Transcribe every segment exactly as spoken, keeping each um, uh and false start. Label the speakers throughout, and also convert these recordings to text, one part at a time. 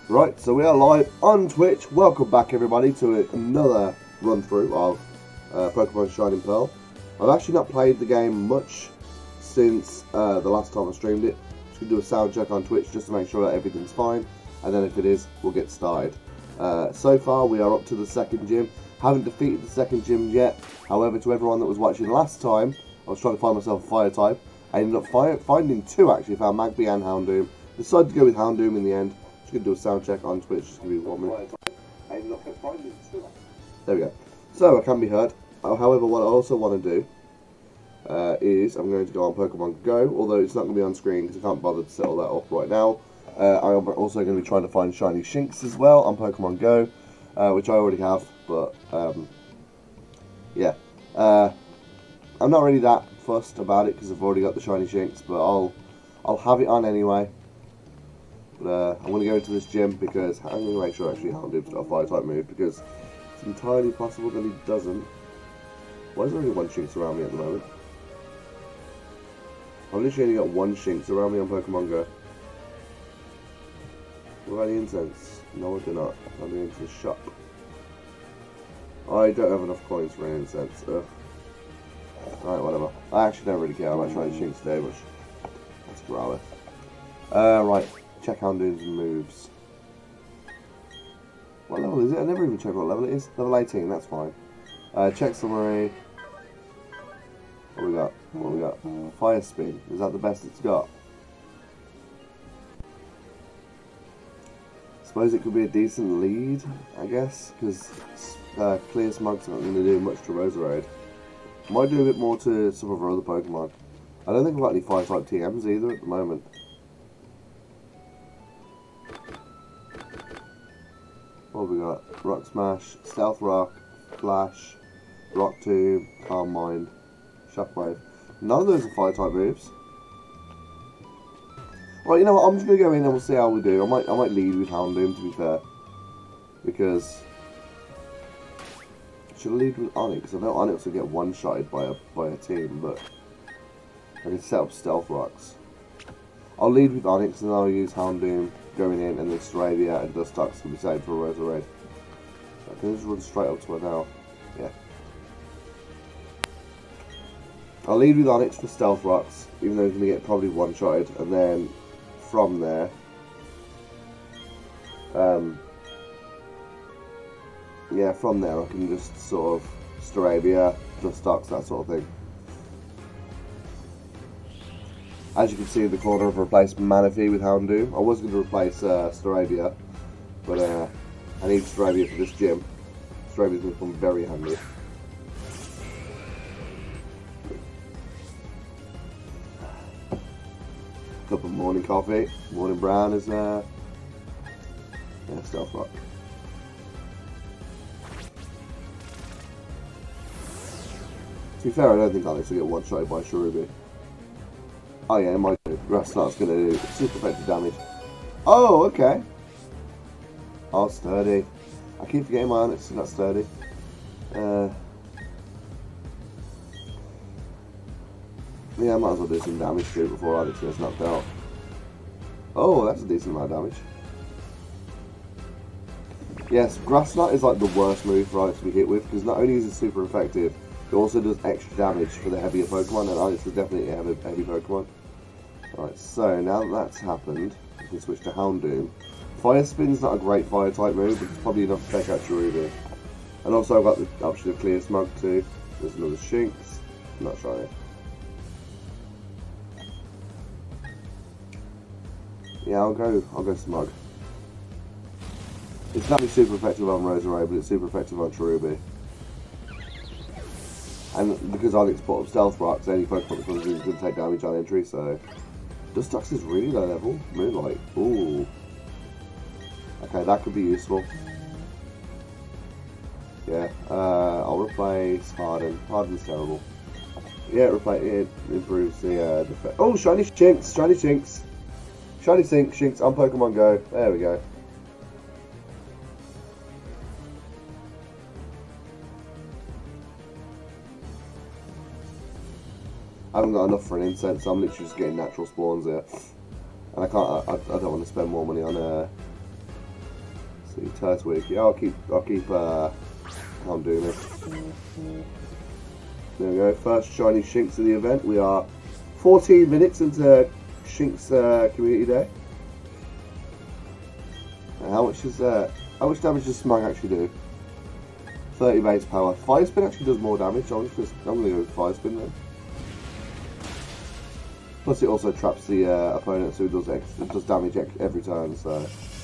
Speaker 1: Right, so we are live on Twitch. Welcome back, everybody, to another run through of uh, Pokemon Shining Pearl. I've actually not played the game much since uh, the last time I streamed it. Just gonna do a sound check on Twitch just to make sure that everything's fine, and then if it is, we'll get started. Uh, so far, we are up to the second gym. Haven't defeated the second gym yet. However, to everyone that was watching last time, I was trying to find myself a fire type. I ended up fi finding two actually. Found Magby and Houndoom. Decided to go with Houndoom in the end. Just gonna do a sound check on Twitch. Just give me one minute. There we go. So I can be heard. Uh, however, what I also want to do uh, is I'm going to go on Pokemon Go. Although it's not going to be on screen because I can't bother to set all that up right now. Uh, I'm also going to be trying to find shiny Shinx as well on Pokemon Go, uh, which I already have. But um, yeah, uh, I'm not really that fussed about it because I've already got the shiny Shinx. But I'll I'll have it on anyway. But uh, I'm going to go into this gym because I'm going to make sure actually Houndoom's got a fire type move because it's entirely possible that he doesn't. Why is there only one Shinx around me at the moment? I've literally only got one Shinx around me on Pokemon Go. What about the incense? No, I do not. I'm going to the shop. I don't have enough coins for an incense. Ugh. Alright, whatever. I actually don't really care. I might try the Shinx today, but that's Growlithe. Uh, right. Check Houndoom's moves. What level is it? I never even checked what level it is. Level eighteen, that's fine. Uh, check summary. What we got? What we got? Fire Spin. Is that the best it's got? Suppose it could be a decent lead, I guess, because uh, Clear Smog's not going to do much to Roserade. Might do a bit more to some of our other Pokemon. I don't think I've got any Fire-type T Ms either at the moment. What have we got? Rock Smash, Stealth Rock, Flash, Rock Tomb, Calm Mind, Shockwave. None of those are Fire-type moves. Right, you know what? I'm just gonna go in and we'll see how we do. I might, I might lead with Houndoom to be fair, because should I lead with Onix? I know Onix will get one-shotted by a by a team, but I can set up Stealth Rocks. I'll lead with Onix and then I'll use Houndoom going in, and then Staravia and Dustox can be saved for a Roserade. So I can just run straight up to her now. Yeah. I'll lead with Onix for Stealth Rocks, even though he's going to get probably one-shotted, and then from there, um, yeah, from there I can just sort of Staravia, Dustox, that sort of thing. As you can see in the corner, I've replaced Manaphy with Houndoom. I was going to replace uh, Staravia, but uh, I need Staravia for this gym. Staravia's going to come very handy. Cup of morning coffee. Morning brown is uh, yeah, Stealth Rock. To be fair, I don't think Alex will get one-shotted by Cherubi. Oh yeah, it might do. Grass Knot's going to do super effective damage. Oh, okay. Oh, sturdy. I keep forgetting my Onyx is not sturdy. Uh, yeah, I might as well do some damage to it before Onyx gets knocked out. Oh, that's a decent amount of damage. Yes, Grass Knot is like the worst move for Onyx to be hit with, because not only is it super effective, it also does extra damage for the heavier Pokemon, and Onyx is definitely a heavy, heavy Pokemon. Alright, so now that that's happened, we can switch to Houndoom. Fire Spin's not a great fire type move, but it's probably enough to take out Cherubi. And also I've got the option of Clear Smog too. There's another Shinx. Not shiny. Yeah, I'll go I'll go Smog. It's not super effective on Roserade, but it's super effective on Cherubi. And because Onyx put up Stealth Rocks, any Pokemon that comes in is going to take damage on entry, so Dustox is really low level. Moonlight. Ooh. Okay, that could be useful. Yeah, uh, I'll replace Harden. Harden's terrible. Yeah, it, replace, it improves the uh, defense. Oh, shiny Shinx! Shiny Shinx! Shiny Shinx, Shinx on Pokemon Go. There we go. I haven't got enough for an incense, so I'm literally just getting natural spawns here. And I can't, I, I don't want to spend more money on uh, See, Turtwig. Yeah, I'll keep, I'll keep, uh, I'm doing it. There we go, first shiny Shinx of the event. We are fourteen minutes into Shinx uh, Community Day. And how much is, uh, how much damage does Smug actually do? thirty base power. Fire Spin actually does more damage. I'm just, I'm gonna go with Fire Spin then. Plus, it also traps the uh, opponent, so it does extra, it does damage every turn. So.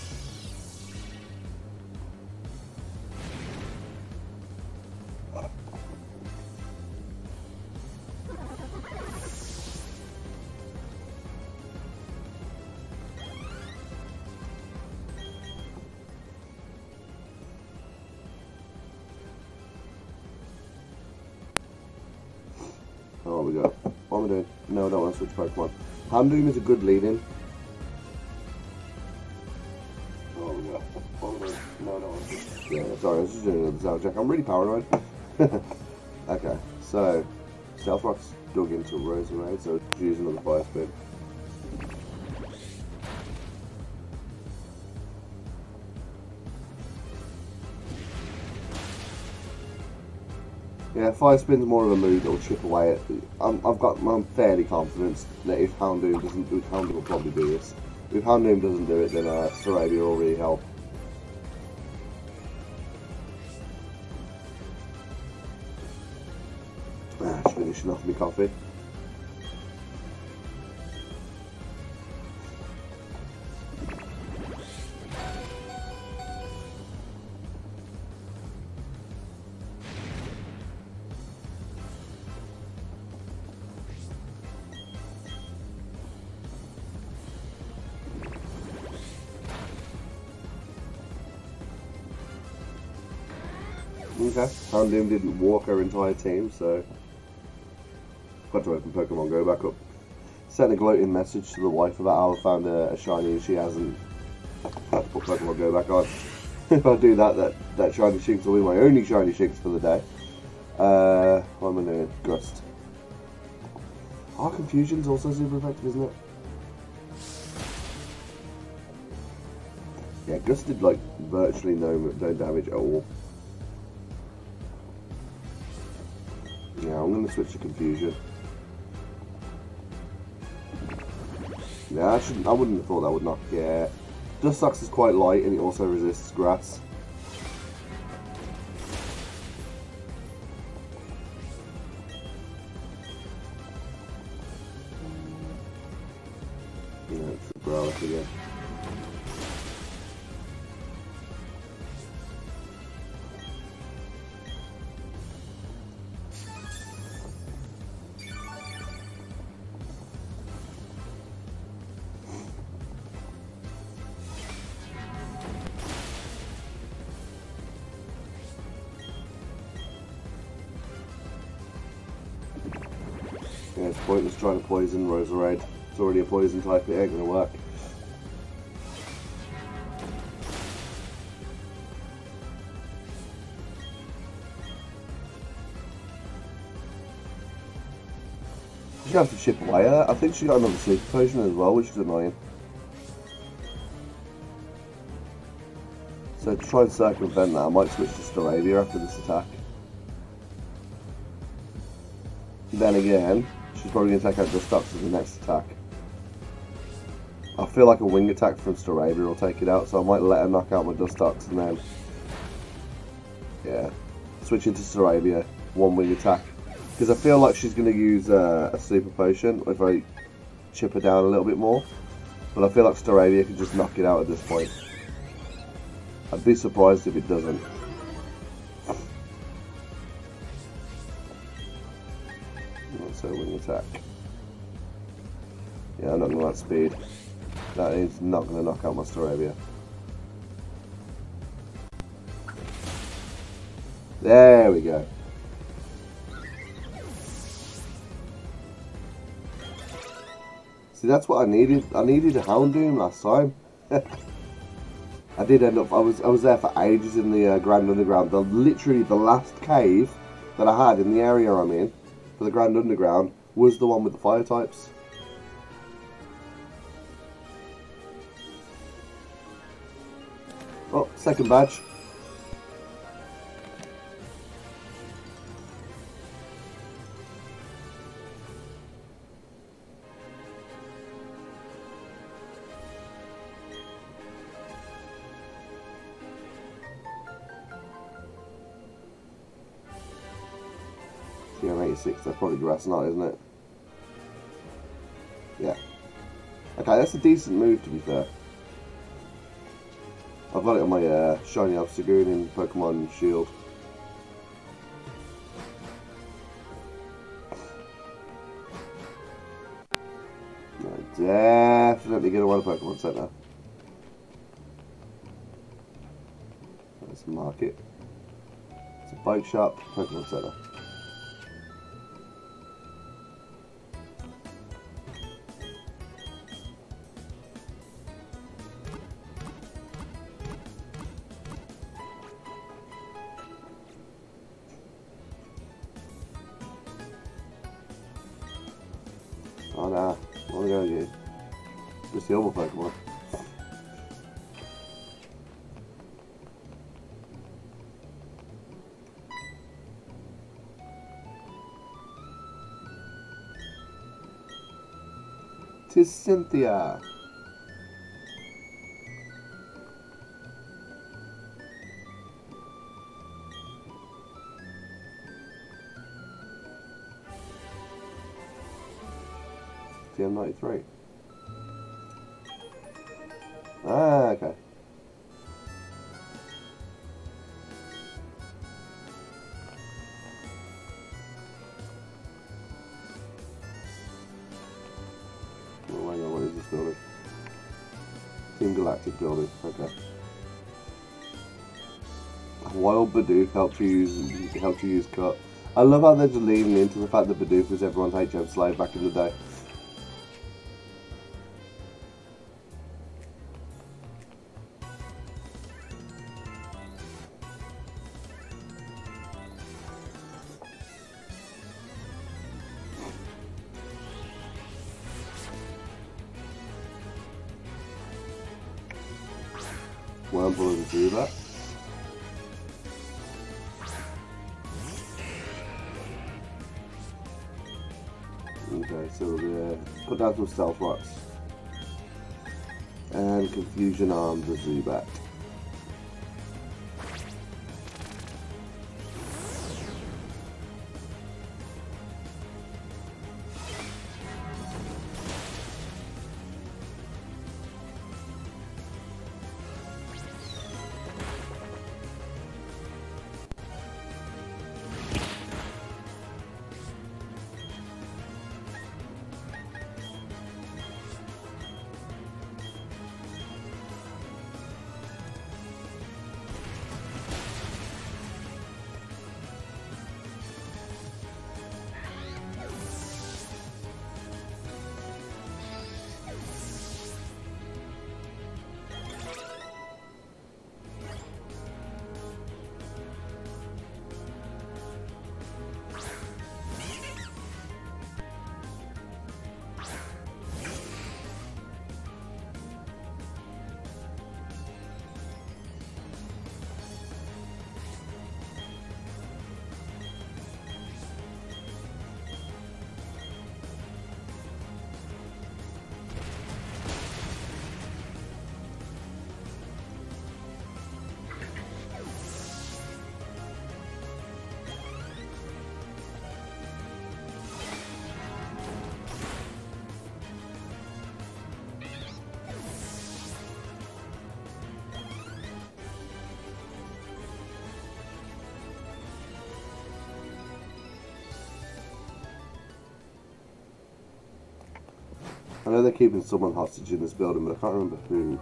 Speaker 1: Oh, we go. What am I doing? No, I don't want to switch Pokemon. Houndoom is a good lead-in. Oh, we go. What am I doing? No, I don't want to. Yeah, sorry, I was just doing another sound check. I'm really paranoid. Okay, so Stealth Rock's dug into Roserade, so use another Fire Spin. Yeah, Fire Spin's more of a move that will chip away at. I'm, I've got. I'm fairly confident that if Houndoom doesn't do, Houndoom will probably do this. If Houndoom doesn't do it, then uh, Staravia will really help. Ah, just finishing off my coffee. Okay, Houndoom didn't walk her entire team, so got to open Pokemon Go back up. Sent a gloating message to the wife about how I found a, a shiny and she hasn't. Had to put Pokemon Go back on. If I do that, that, that shiny Shinx will be my only shiny Shinx for the day. Uh, what am I doing? Gust. Oh, Confusion's also super effective, isn't it? Yeah, Gust did like virtually no, no damage at all. Yeah, I'm going to switch to Confusion. Yeah, I shouldn't. I wouldn't have thought that would knock. Yeah, Dustox is quite light and it also resists grass. Yeah, it's the Growlithe again. Yeah, it's pointless trying to poison Roserade. It's already a poison type, it ain't gonna work. She's gonna have to chip away at that. I think she got another Sleep Potion as well, which is annoying. So to try and circumvent that, I might switch to Staravia after this attack. Then again, she's probably going to take out Dustox as the next attack. I feel like a wing attack from Staravia will take it out, so I might let her knock out my Dustox and then, yeah, switch into Staravia, one wing attack. Because I feel like she's going to use uh, a Super Potion if I chip her down a little bit more. But I feel like Staravia can just knock it out at this point. I'd be surprised if it doesn't. So wing attack. Yeah, I'm not going to let speed. That is not going to knock out my Staravia. There we go. See, that's what I needed. I needed a Houndoom last time. I did end up. I was. I was there for ages in the uh, Grand Underground. The literally the last cave that I had in the area I'm in for the Grand Underground was the one with the fire types. Oh, second badge. T M eighty-six, that's probably grass knot, isn't it? Yeah. Okay, that's a decent move to be fair. I've got it on my uh, shiny Obstagoon in Pokemon Shield. I'm definitely going to want a Pokemon Center. Let's mark it. It's a bike shop, Pokemon Center. Oh nah, I want to go get just the other Pokemon. Tis Cynthia. T M ninety-three. Ah, okay. Oh, hang on, what is this building? Team Galactic building, okay. Wild Bidoof helped you use helped you use cut. I love how they're just leaning into the fact that Bidoof was everyone's H M slave back in the day. Wormhole and do that. Okay, so we'll uh, put down some Stealth Rocks. And Confusion Arm the Zubat. I know they're keeping someone hostage in this building, but I can't remember who.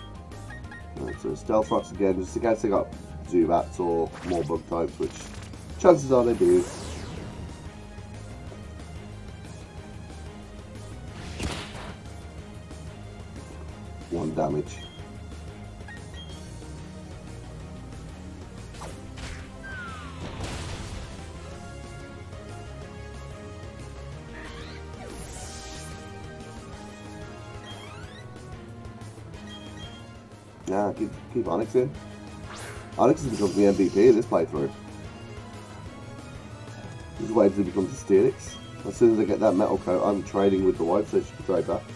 Speaker 1: So Stealth Rocks again, just in case they got Zubats or more bug types, which Chances are they do. One damage. Yeah, keep, keep Onyx in. Onyx has become the M V P of this playthrough. He's waiting to become Steelix. As soon as I get that metal coat, I'm trading with the wife, so she can trade that.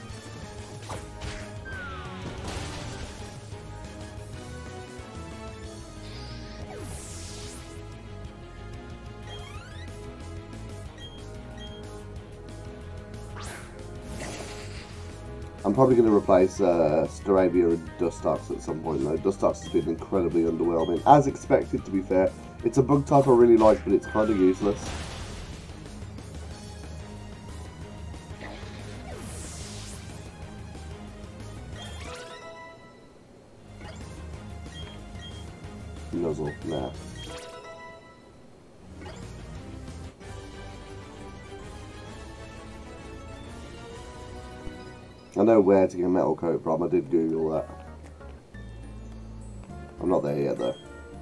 Speaker 1: I'm probably going to replace uh, Staravia and Dustox at some point though. Dustox has been incredibly underwhelming, as expected to be fair. It's a bug type I really like, but it's kind of useless. Nuzzle, nah. I know where to get a metal coat from, I did Google that. I'm not there yet though.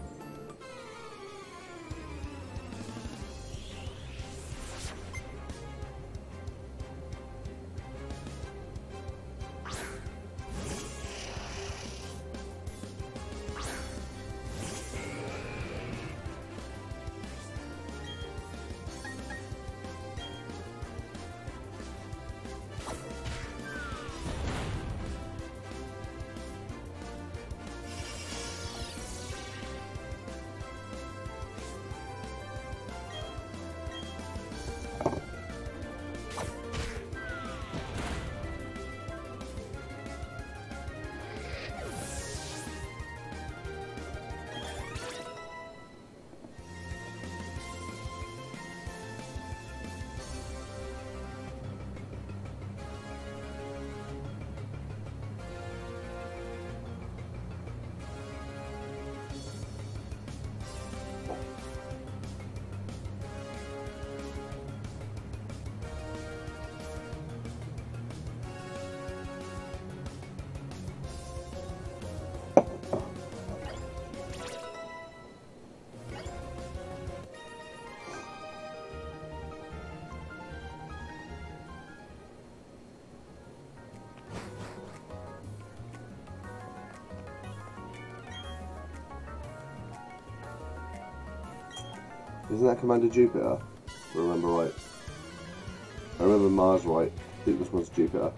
Speaker 1: Isn't that Commander Jupiter? If I remember right. I remember Mars right. I think this one's Jupiter.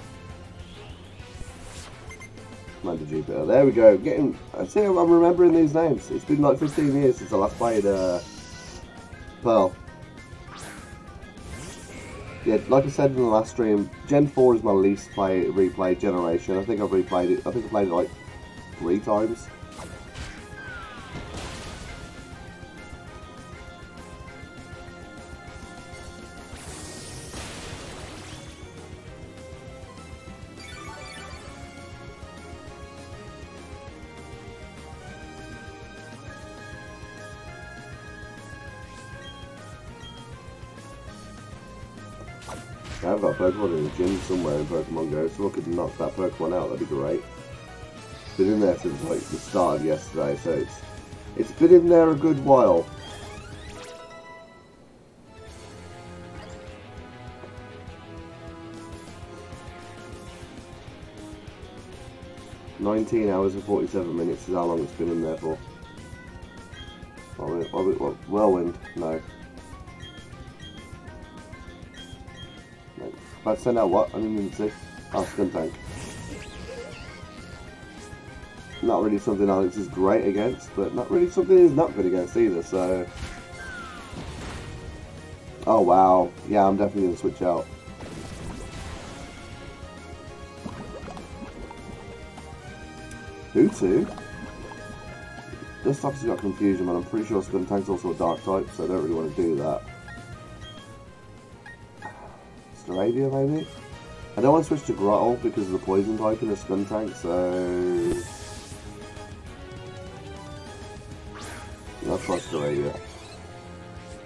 Speaker 1: Commander Jupiter. There we go. Getting. I see. I'm remembering these names. It's been like fifteen years since I last played uh, Pearl. Yeah, like I said in the last stream, Gen four is my least play replayed generation. I think I've replayed it. I think I played it like three times. I've got a Pokemon in the gym somewhere in Pokemon Go, so I could knock that Pokemon out, that'd be great. Been in there since like the start of yesterday, so it's it's been in there a good while. nineteen hours and forty-seven minutes is how long it's been in there for. Oh, Whirlwind, no. If I send out what? I didn't even see. Oh, Skuntank. Not really something Alex is great against, but not really something he's not good against either, so... Oh wow. Yeah, I'm definitely going to switch out. Who to? This obviously got Confusion, but I'm pretty sure Skuntank's also a Dark type, so I don't really want to do that. Staravia, maybe? I don't want to switch to Grottle because of the poison type in the Skuntank, so... I'll try Staravia.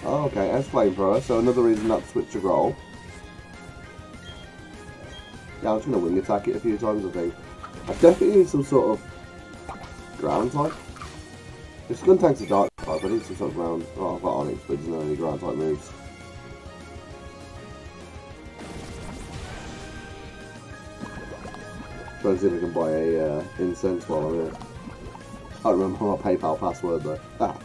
Speaker 1: Oh, okay, as flamethrower, so another reason not to switch to Growl. Yeah, I'm just going to wing attack it a few times, I think. I definitely need some sort of ground type. If Skuntank's a dark type, I need some sort of ground. Oh, I've got Onyx, but there's not any ground type moves. Trying to see if I can buy a uh, incense while I'm here. I can't remember my PayPal password though. Ah.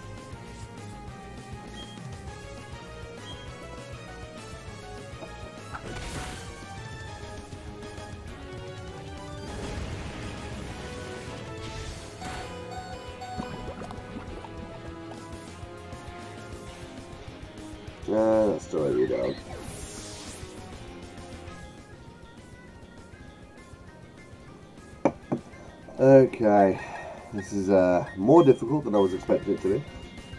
Speaker 1: Nah, that's still over down. Okay, this is uh, more difficult than I was expecting it to be.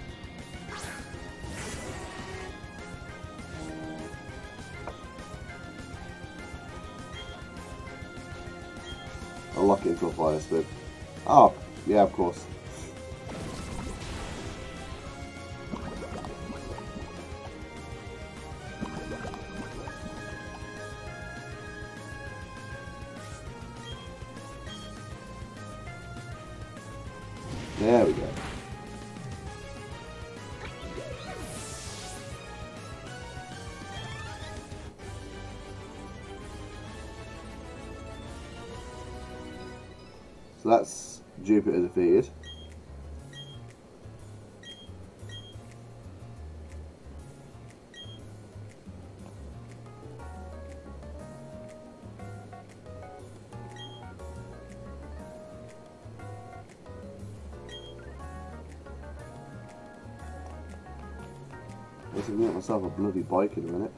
Speaker 1: I'll lock it into a fire spin. Oh, yeah, of course. There we go. So that's Jupiter defeated. I guess I can get myself a bloody bike in a minute.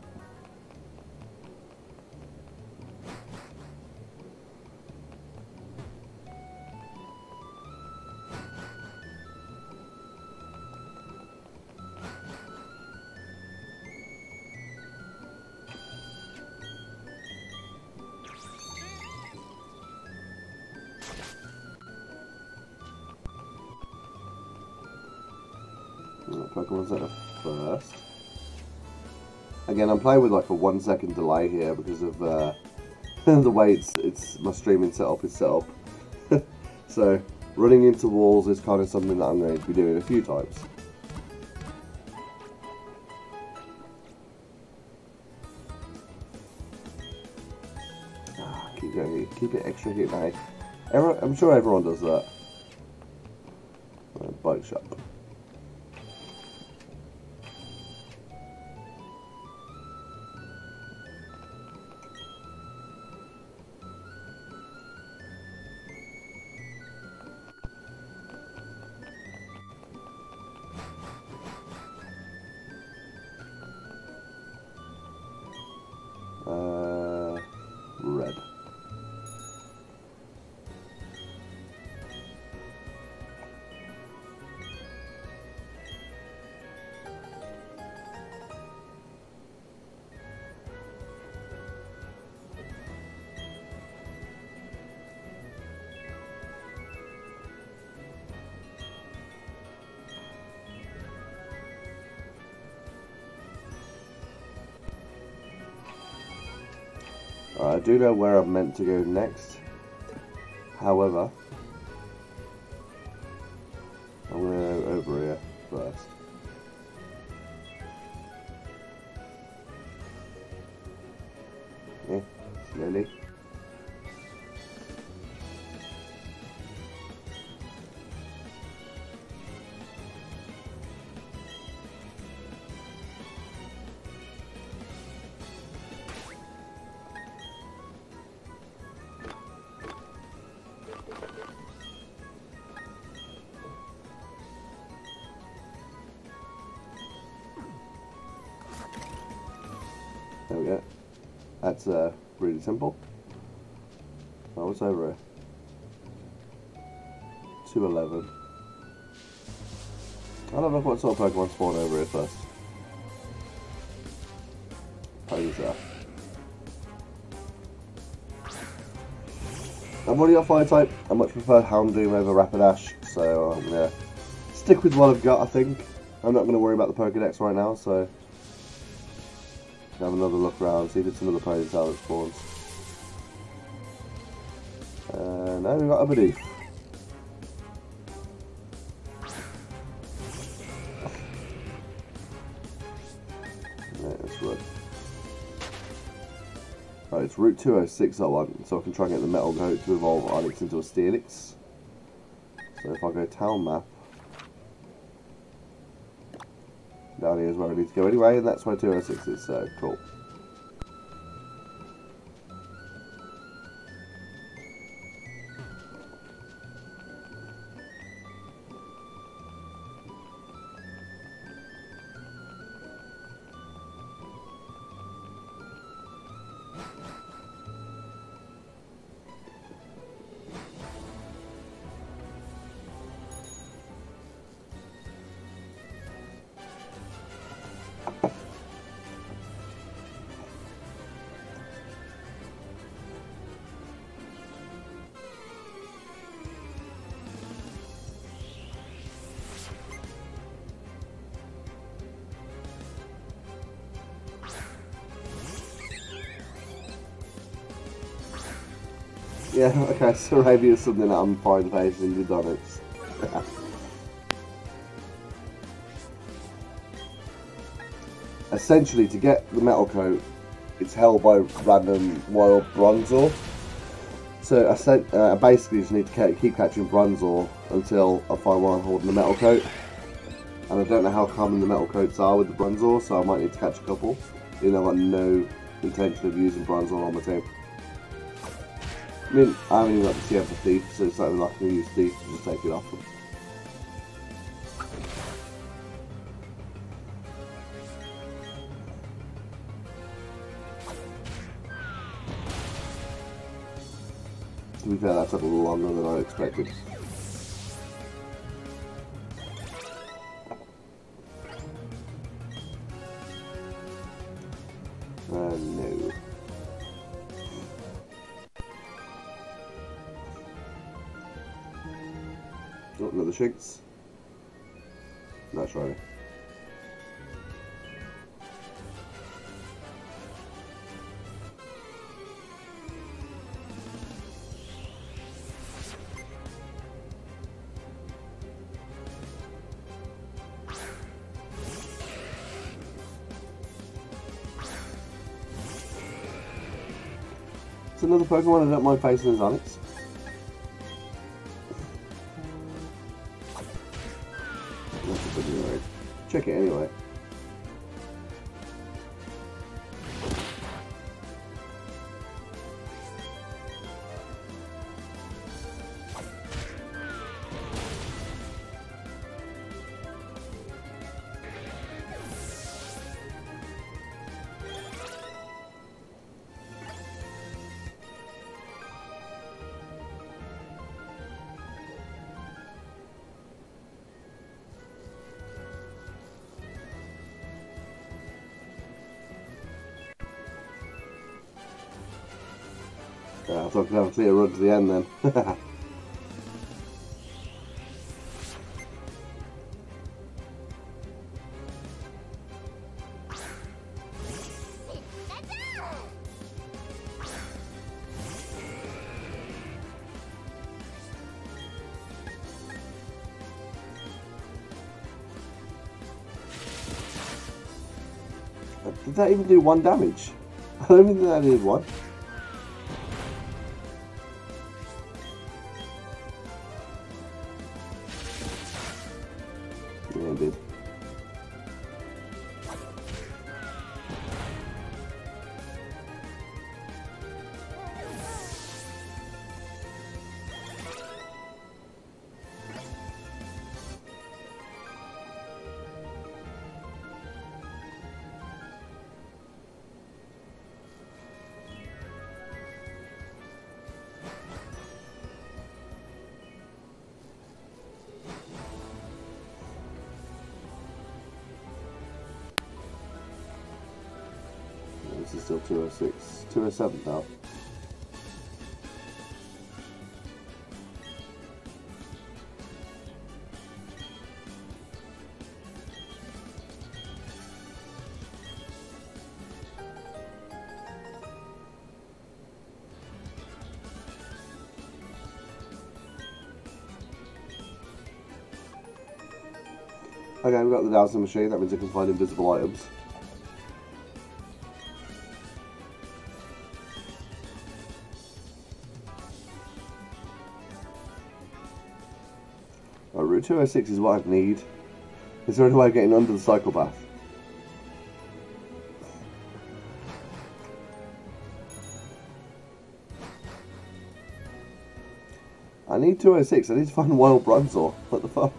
Speaker 1: Pokemon Center first. Again, I'm playing with like a one second delay here because of uh, the way it's it's my streaming setup is set up. So running into walls is kind of something that I'm going to be doing a few times. Ah, keep going, keep it extra hit now. Everyone, I'm sure everyone does that. Uh, bike shop. Uh, red. I do know where I'm meant to go next. However, I'm going to go over here first. Yeah, slowly. There we go. That's uh, really simple. Oh, what's over here? two eleven. I don't know what sort of Pokemon spawn over here first. Ponyta. I've already got Fire type. I much prefer Houndoom over Rapidash, so I'm gonna stick with what I've got, I think. I'm not going to worry about the Pokédex right now, so have another look around, see if it's another Ponytail that spawns. Uh, no, we've got a Bidoof. Yeah, that's right. Right, it's Route two oh six I want, so I can try and get the Metal Goat to evolve Onyx into a Steelix. So if I go town map, down here is where I need to go anyway, and that's where two oh six is, so cool. Yeah, okay, so maybe it's something that I'm fine facing with Onyx. Essentially, to get the Metal Coat, it's held by random wild Bronzor. So I said, uh, I basically just need to keep catching Bronzor until I find one holding the Metal Coat. And I don't know how common the Metal Coats are with the Bronzor, so I might need to catch a couple. Even though I've got no intention of using Bronzor on my team. I mean, I haven't even got the T M for Thief, so it's not even like I can use Thief to just take it off them. To be fair, that took a little longer than I expected. Uh, no. Oh, another Shinx. Not shiny. It's another Pokemon I don't mind facing as Onyx. Check it anyway. Yeah, I thought I could have a clear run to the end then. Did that even do one damage? I don't even think that did one. Yeah, it did. This is still two oh six, two oh seven now. Okay, we've got the dowsing machine. That means I can find invisible items. Oh, Route two oh six is what I need. Is there any way of getting under the cycle path? I need two oh six. I need to find Wild Bronzor. What the fuck?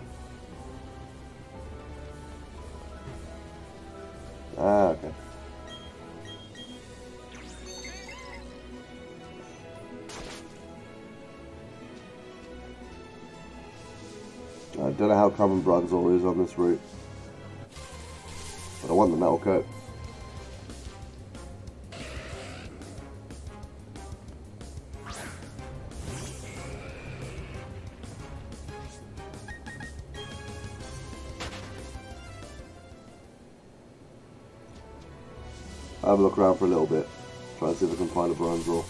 Speaker 1: Ah, okay. I don't know how common Bronzor is on this route, but I want the metal coat. I'll have a look around for a little bit, try and see if I can find a Bronzor.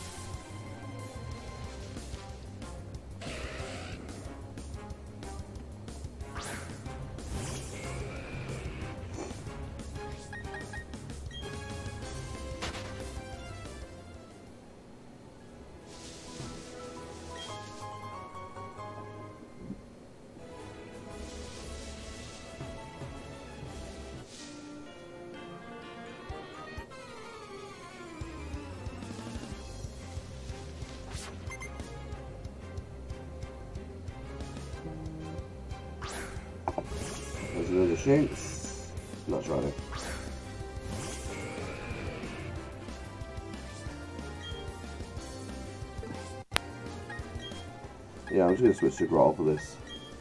Speaker 1: There's another Shinx. Not trying it. Yeah, I'm just going to switch to Growl for this.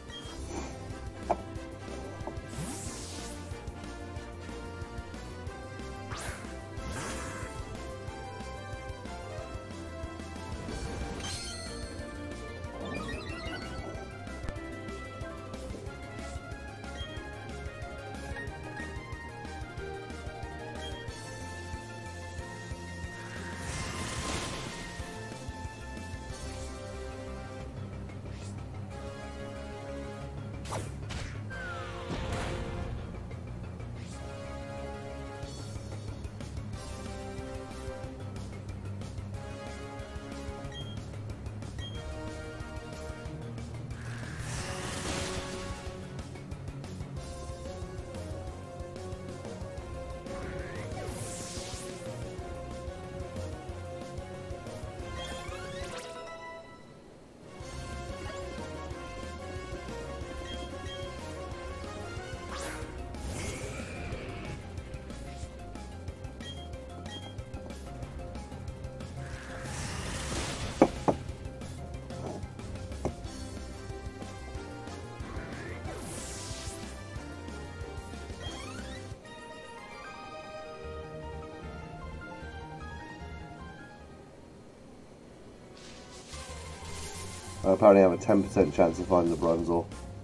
Speaker 1: I apparently have a ten percent chance of finding the Bronzor.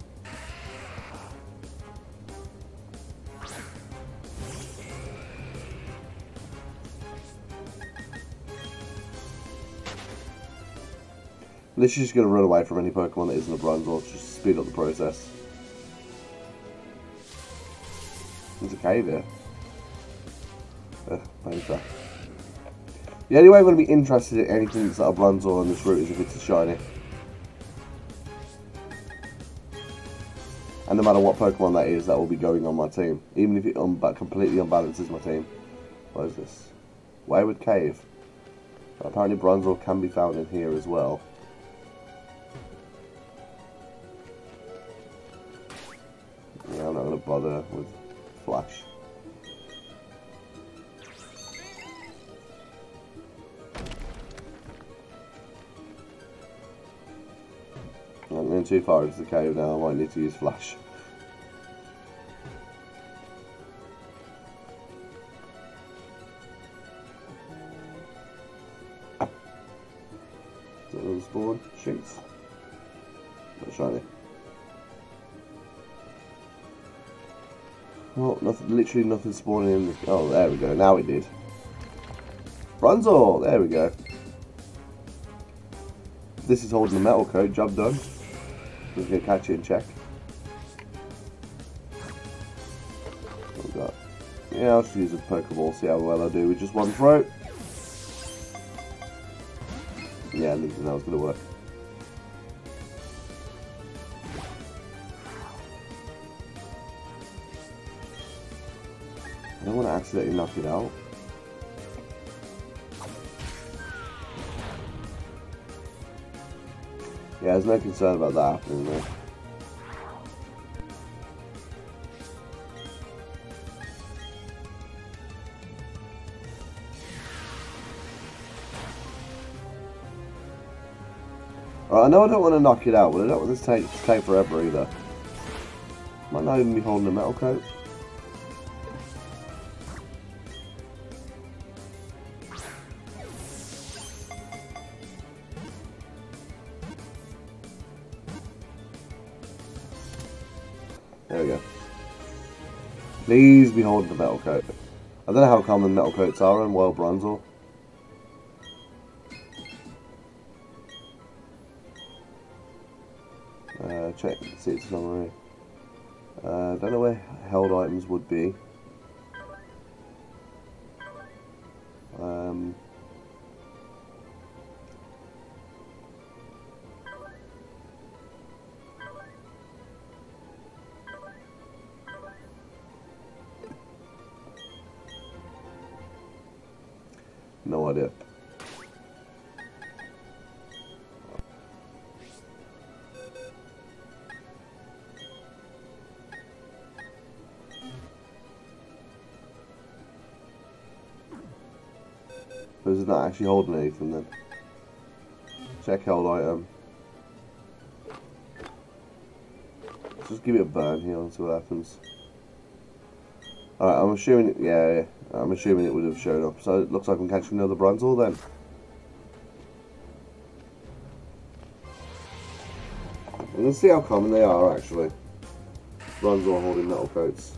Speaker 1: This is just going to run away from any Pokemon that isn't a Bronzor, just to speed up the process. There's a cave here. Ugh, painful. The only way I'm going to be interested in anything that's a Bronzor on this route is if it's a shiny. And no matter what Pokemon that is, that will be going on my team. Even if it un completely unbalances my team. What is this? Wayward Cave. Apparently Bronzor can be found in here as well. Yeah, I'm not going to bother with Flash. I'm going too far into the cave now, I might need to use Flash. Is that another spawn? Shinx? Not shiny. Well, nothing, literally nothing spawning in the... Oh, there we go, now it did. Bronzor! There we go. This is holding the metal coat, job done. Just gonna catch it and check. Yeah, I'll just use a Pokeball, see how well I do with just one throw. Yeah, I didn't think that was going to work. I don't want to accidentally knock it out. Yeah, there's no concern about that happening there. Right, I know I don't want to knock it out, but I don't want this to take, to take forever either. Might not even be holding a metal coat. There we go. Please be holding the metal coat. I don't know how common metal coats are in Wild Bronzor. Uh, check, see it's summary. I uh, don't know where held items would be. Um, no idea. But is it not actually holding anything then? Check held item. Let's just give it a burn here and see what happens. Alright, I'm assuming it, yeah, yeah, I'm assuming it would have shown up. So it looks like I'm catching another Bronzor then. And let's see how common they are actually. Bronzor holding metal coats.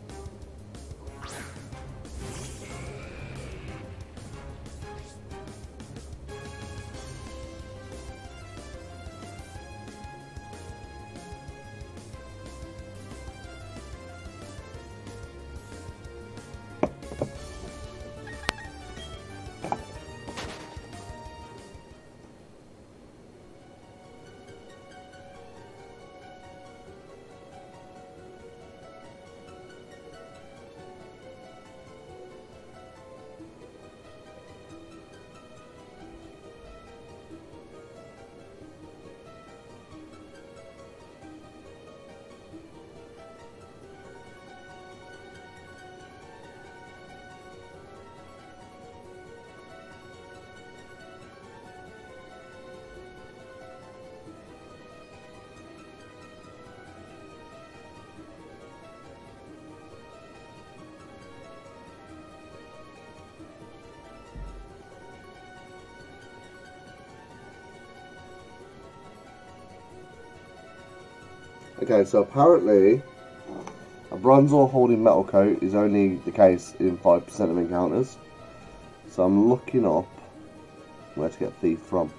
Speaker 1: Okay, so apparently a Bronzor holding metal coat is only the case in five percent of encounters. So I'm looking up where to get Thief from.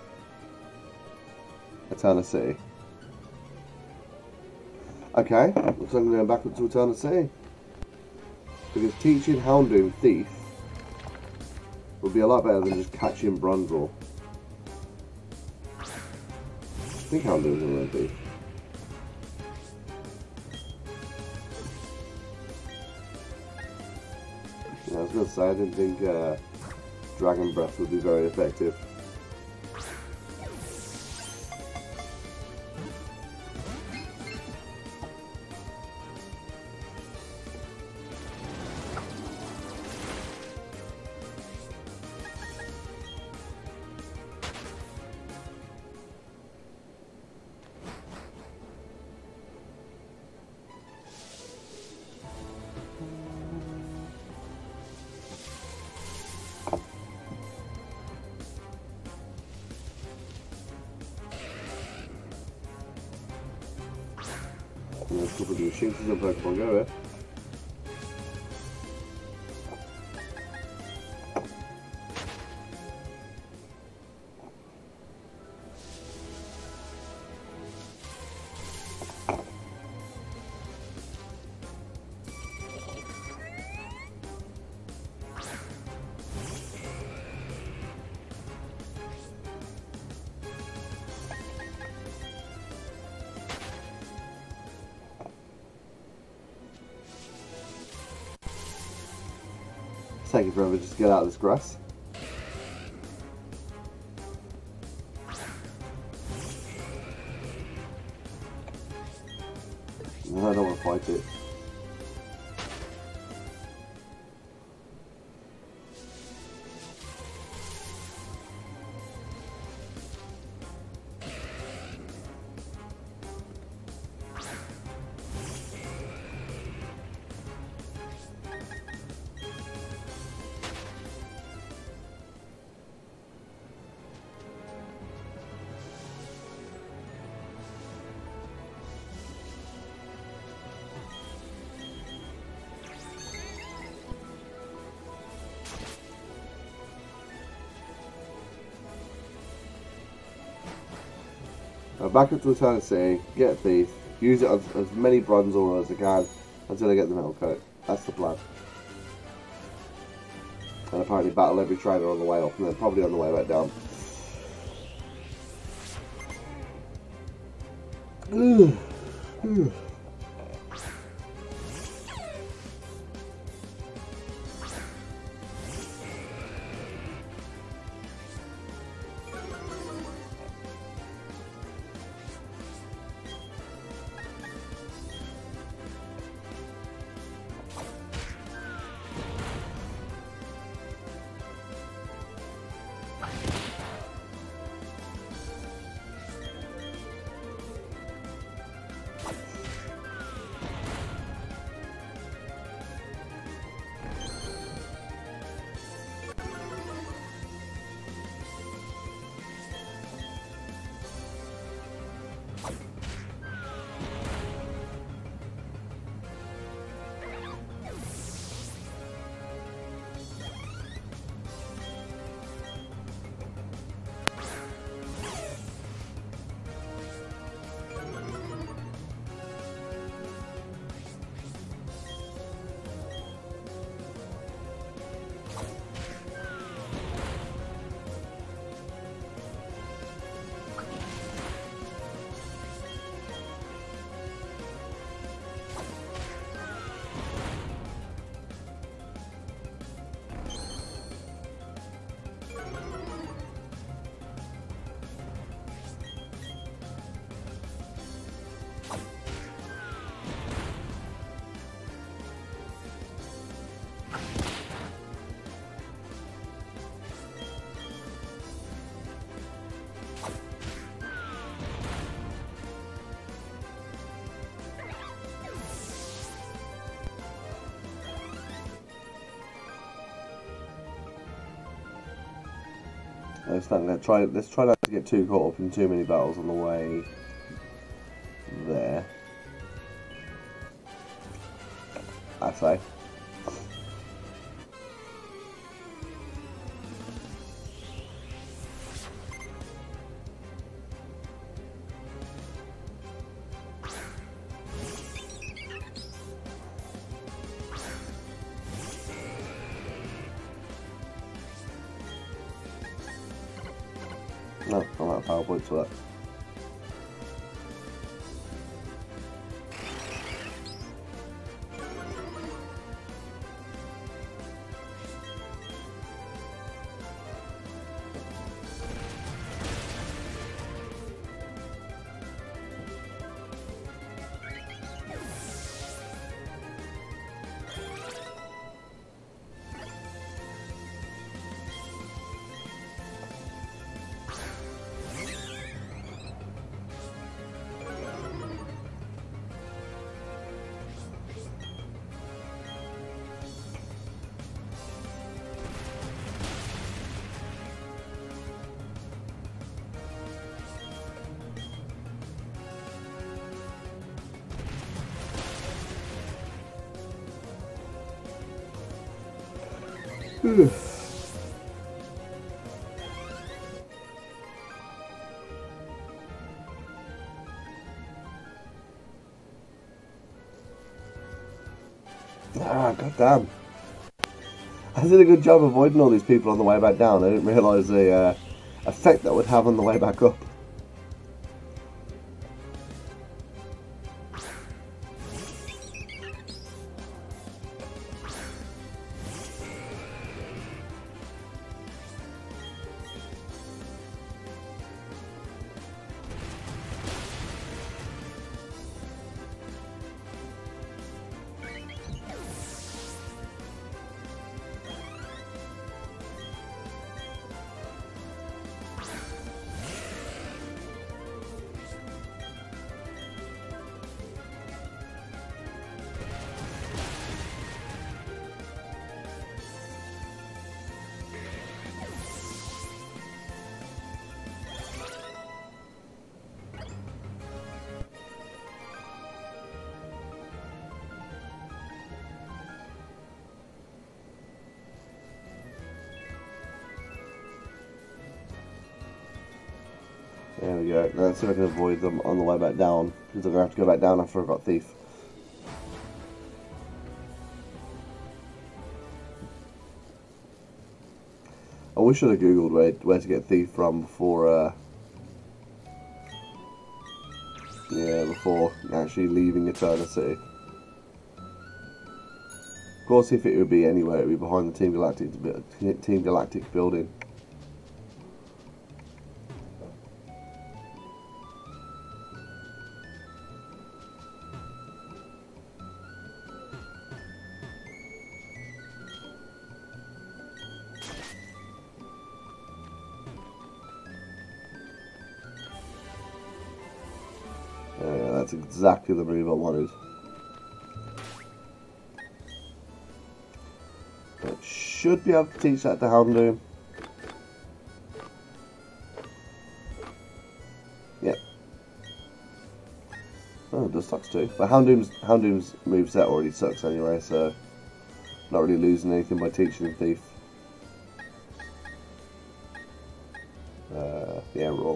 Speaker 1: Eterna City. Okay, looks like I'm going back up to Eterna City. Because teaching Houndoom Thief would be a lot better than just catching Bronzor. I think Houndoom's going to learn Thief. I was going to say, I didn't think uh, Dragon Breath would be very effective. There's a couple of machines in Pokemon Go here. taking forever just to get out of this grass. No, I don't want to fight it. Uh, back up to the Eternal City, get a thief, use it as, as many bronze ore as I can until I get the metal coat. That's the plan. And apparently battle every trader on the way up and then probably on the way back down. Ugh. Ugh. Let's not gonna try. Let's try not to get too caught up in too many battles on the way there. I say. No, I'm out of power points for that. Ah, goddamn. I did a good job avoiding all these people on the way back down. I didn't realise the uh, effect that would have on the way back up. There we go. Now let's see if I can avoid them on the way back down, because I'm going to have to go back down after I've got Thief. I wish I'd have googled where, where to get Thief from before, uh, yeah, before actually leaving Eternity. Of course, if it would be anywhere, it would be behind the Team Galactic, Team Galactic building. Yeah, that's exactly the move I wanted. It should be able to teach that to Houndoom. Yep. Oh, it does sucks too. But Houndoom's Houndoom's moveset already sucks anyway, so not really losing anything by teaching him Thief. Uh, yeah, Raw.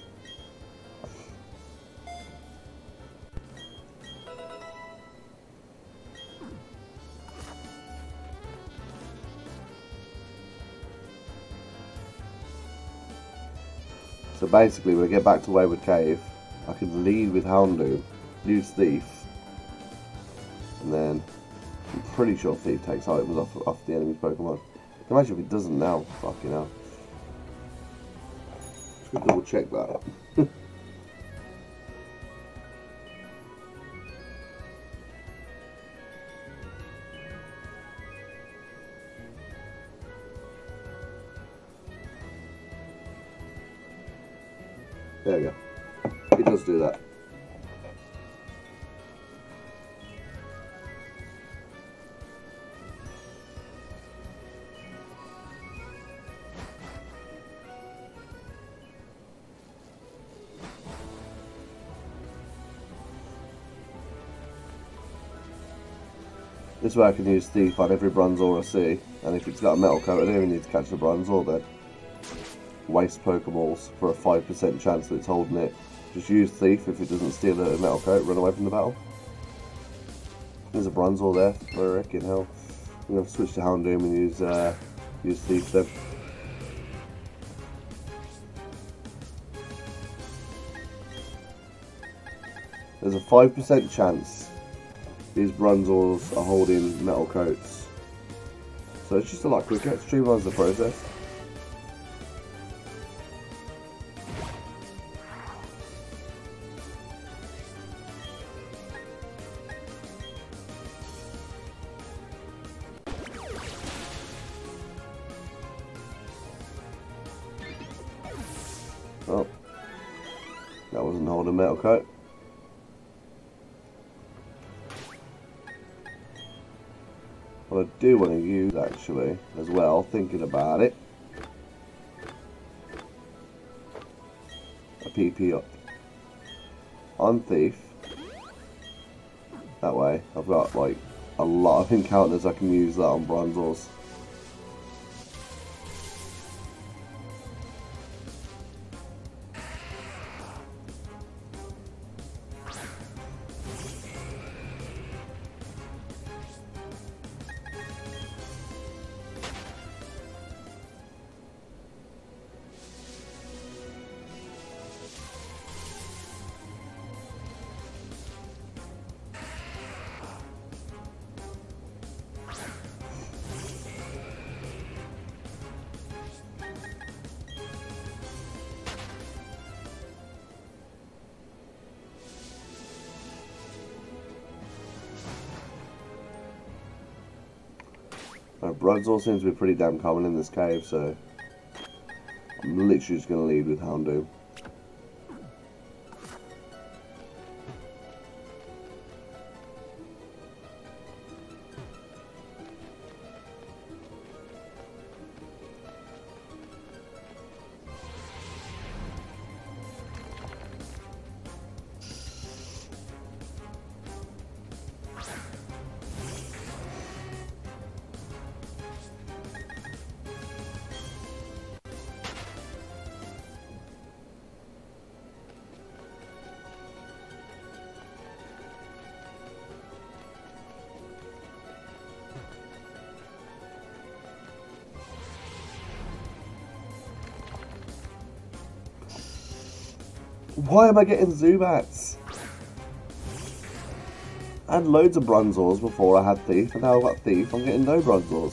Speaker 1: So basically, when I get back to Wayward Cave, I can lead with Houndoom, use Thief, and then I'm pretty sure Thief takes items off, off the enemy's Pokemon. Imagine if it doesn't now. Fucking hell. Just double check that. There we go. It does do that. This way I can use Thief on every Bronzor I see, and if it's got a metal coat I don't even need to catch the Bronzor then. Waste Pokeballs for a five percent chance that it's holding it. Just use Thief if it doesn't steal a metal coat, run away from the battle. There's a Bronzor there, I reckon. Hell, I'm going to switch to Houndoom and use, uh, use Thief then. There's a five percent chance these Bronzors are holding metal coats. So it's just a lot quicker, it streamlines the process. Oh, that wasn't holding metal coat. What I do want to use actually as well, thinking about it, a P P up on Thief. That way I've got like a lot of encounters I can use that on Bronzors. Uh, Bronzor seems to be pretty damn common in this cave, so I'm literally just going to lead with Houndoom. Why am I getting Zubats? I had loads of Bronzors before I had Thief, and now I've got Thief, I'm getting no Bronzors.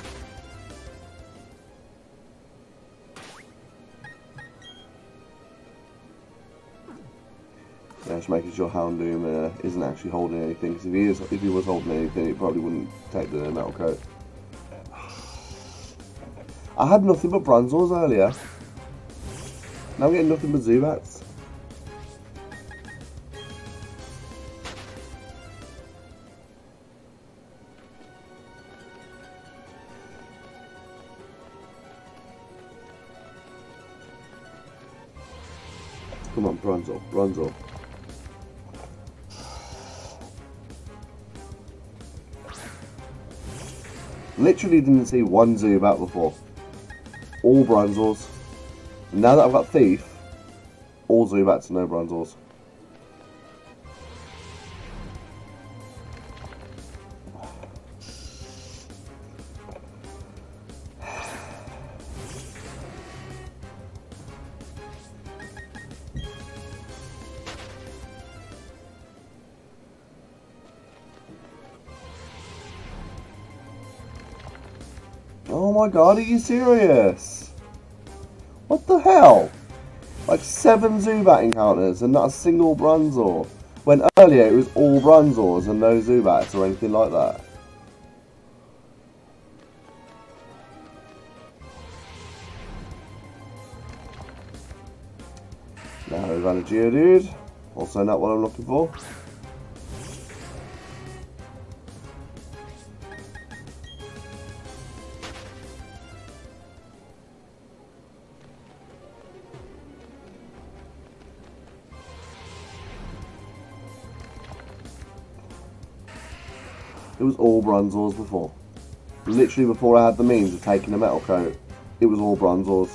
Speaker 1: Yeah, just making sure Houndoom uh, isn't actually holding anything, because if he is, if he was holding anything, it probably wouldn't take the metal coat. I had nothing but Bronzors earlier. Now I'm getting nothing but Zubats. Come on, Bronzor, Bronzor. Literally didn't see one Zubat before. All Bronzors. Now that I've got Thief, all Zubats and no Bronzors. Oh my god, are you serious? What the hell? Like seven Zubat encounters and not a single Bronzor. When earlier it was all Bronzors and no Zubats or anything like that. Now we've got a Geodude. Also not what I'm looking for. It was all Bronzors before. Literally before I had the means of taking a metal coat, it was all Bronzors.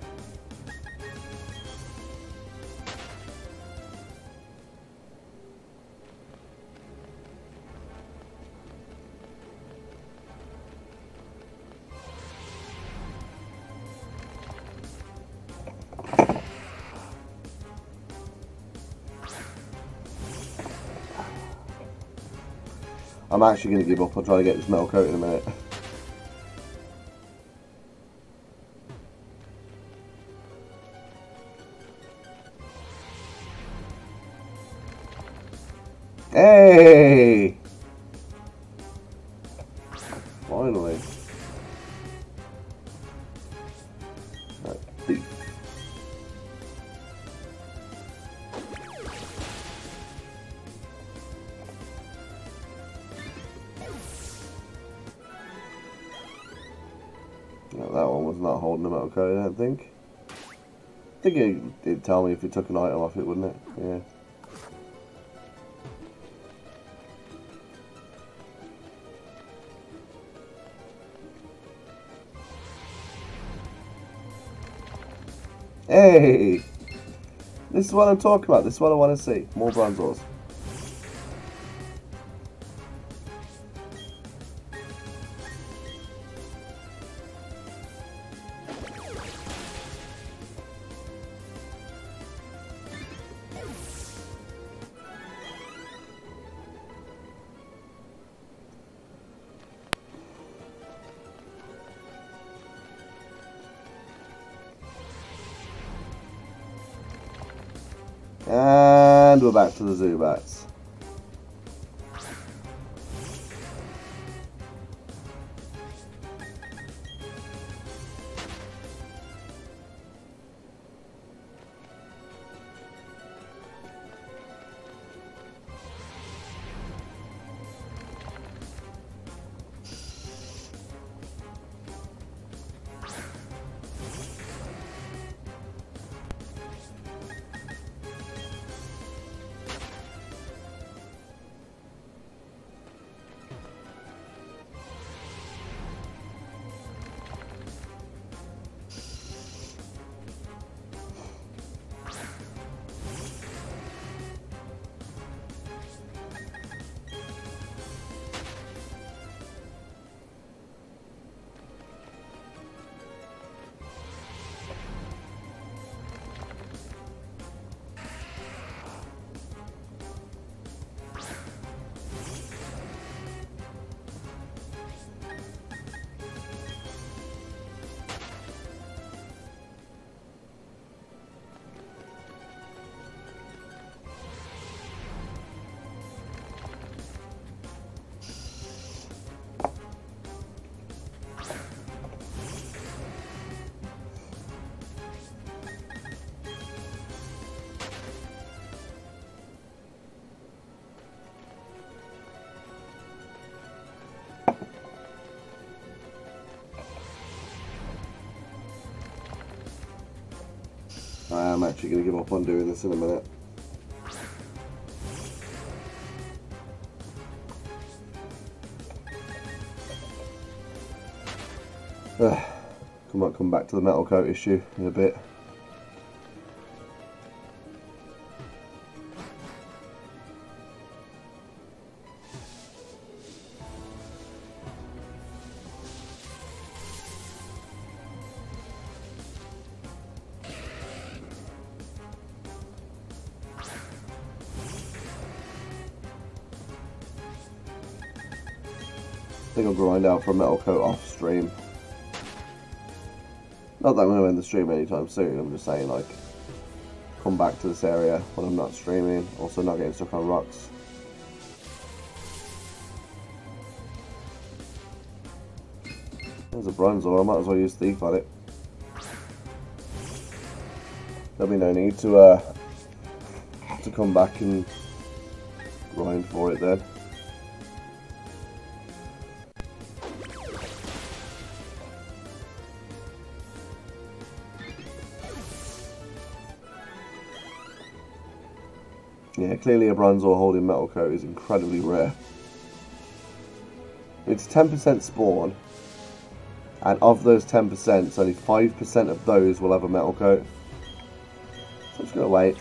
Speaker 1: I'm actually going to give up. I'll try to get this metal coat in a minute. Hey! Finally. Right, Thief. No, that one was not holding a metal coat, I don't think. I think it, it'd tell me if it took an item off it, wouldn't it? Yeah. Hey! This is what I'm talking about. This is what I want to see. More Bronzors. And we're back to the Zubats. I am actually going to give up on doing this in a minute. Ugh. I might come back to the metal coat issue in a bit. I think I'll grind out for a metal coat off stream. Not that I'm going to end the stream anytime soon, I'm just saying, like, come back to this area when I'm not streaming, also not getting stuck on rocks. There's a bronze ore, I might as well use Thief on it. There'll be no need to, uh, to come back and grind for it then. Yeah, clearly a bronze ore holding metal coat is incredibly rare. It's ten percent spawn, and of those ten percent, only five percent of those will have a metal coat. So I'm just going to wait.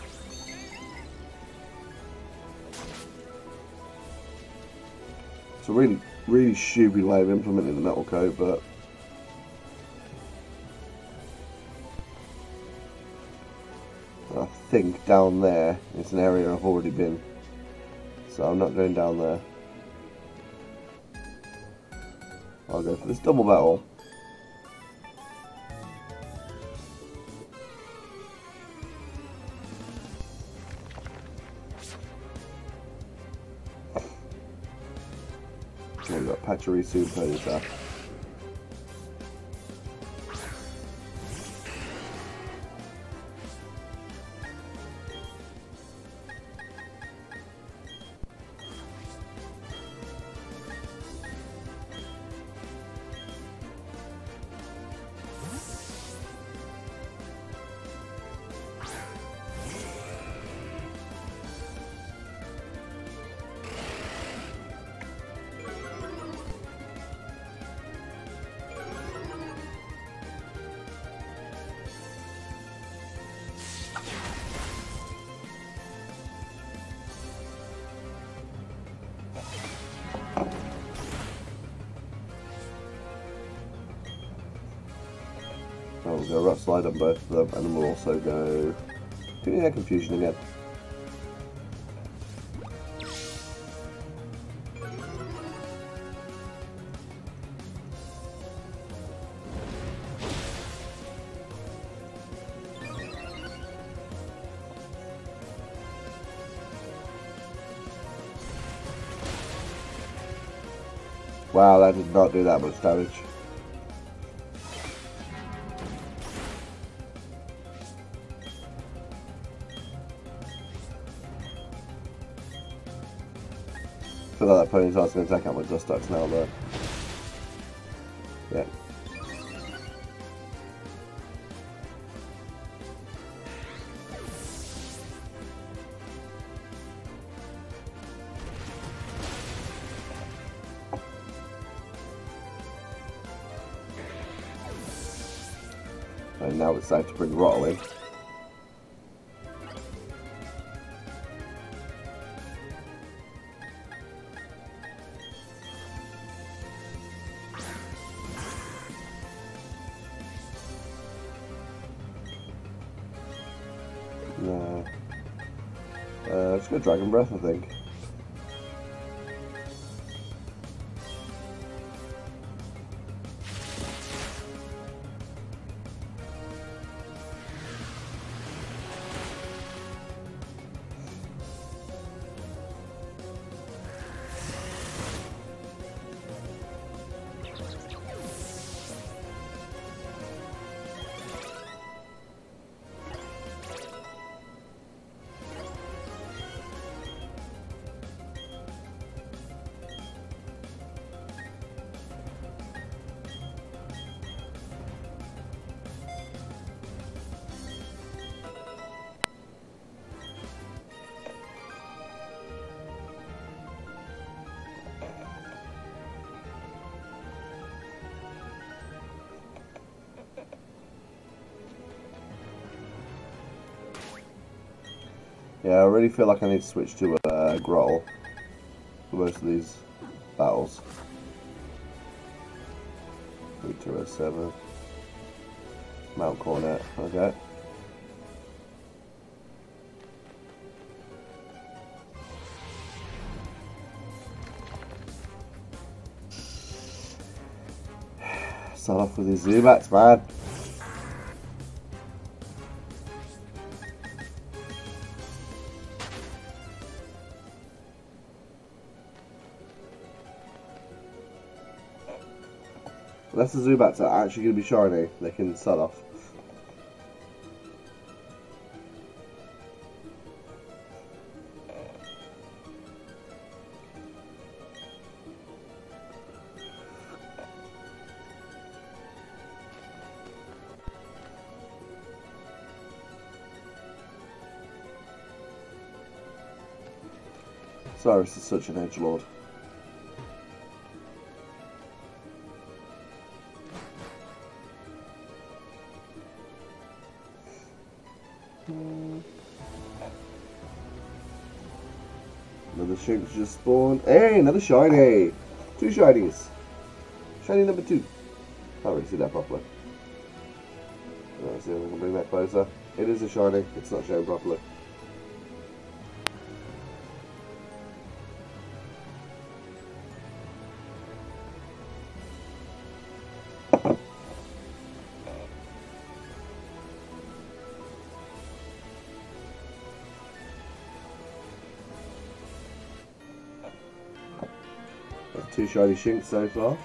Speaker 1: It's a really, really stupid way of implementing the metal coat, but I think down there is an area I've already been, so I'm not going down there. I'll go for this double battle. Okay, we've got Pachirisu Ponyta. Oh, we'll go Rock Slide on both of them, and then we'll also go... Give me that confusion again. Wow, that did not do that much damage. I feel like that Ponyta's going to take out my Dust Ducks now, though. Yeah. And now it's time to bring Rottle in. No. Uh, let's go Dragon Breath, I think. Yeah, I really feel like I need to switch to a uh, Growl for most of these battles. two oh seven. Mount Cornet, okay. Start off with these Zubats, man. Unless the Zubats are actually going to be shiny, they can start off. Cyrus is such an edgelord. Another Shinx just spawned. Hey, another shiny! Two shinies. Shiny number two. Can't really see that properly. Let's see if we can bring that closer. It is a shiny, it's not shown properly. Two shiny Shinx so far.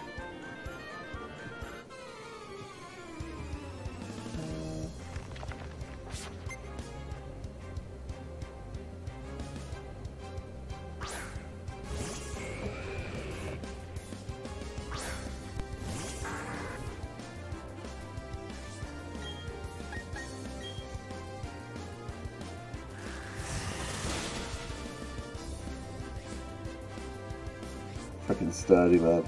Speaker 1: Fucking sturdy, man.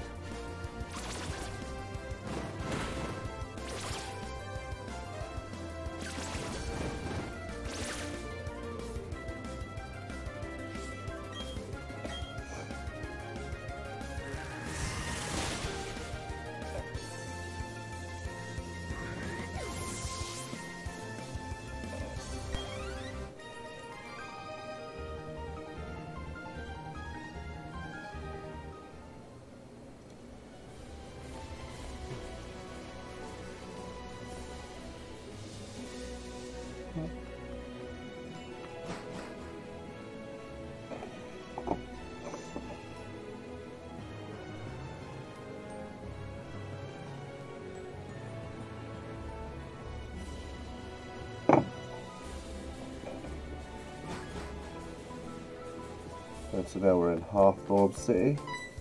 Speaker 1: And so now we're in Half-Orb City.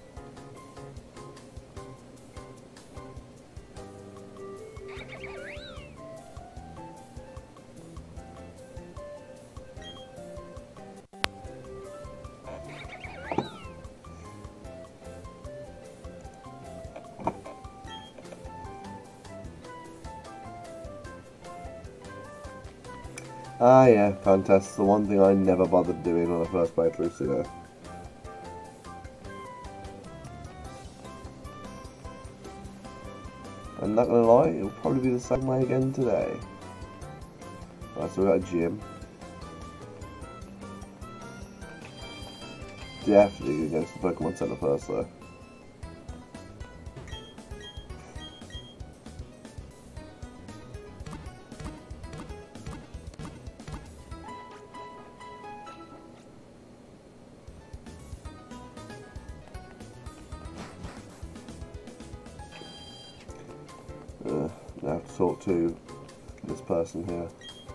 Speaker 1: Ah yeah, contests, the one thing I never bothered doing when I first played through Sinnoh. I'm not gonna lie, it'll probably be the same way again today. Right, so we got a gym. Definitely gonna go to the Pokemon Center first though. Uh, I have to talk to this person here.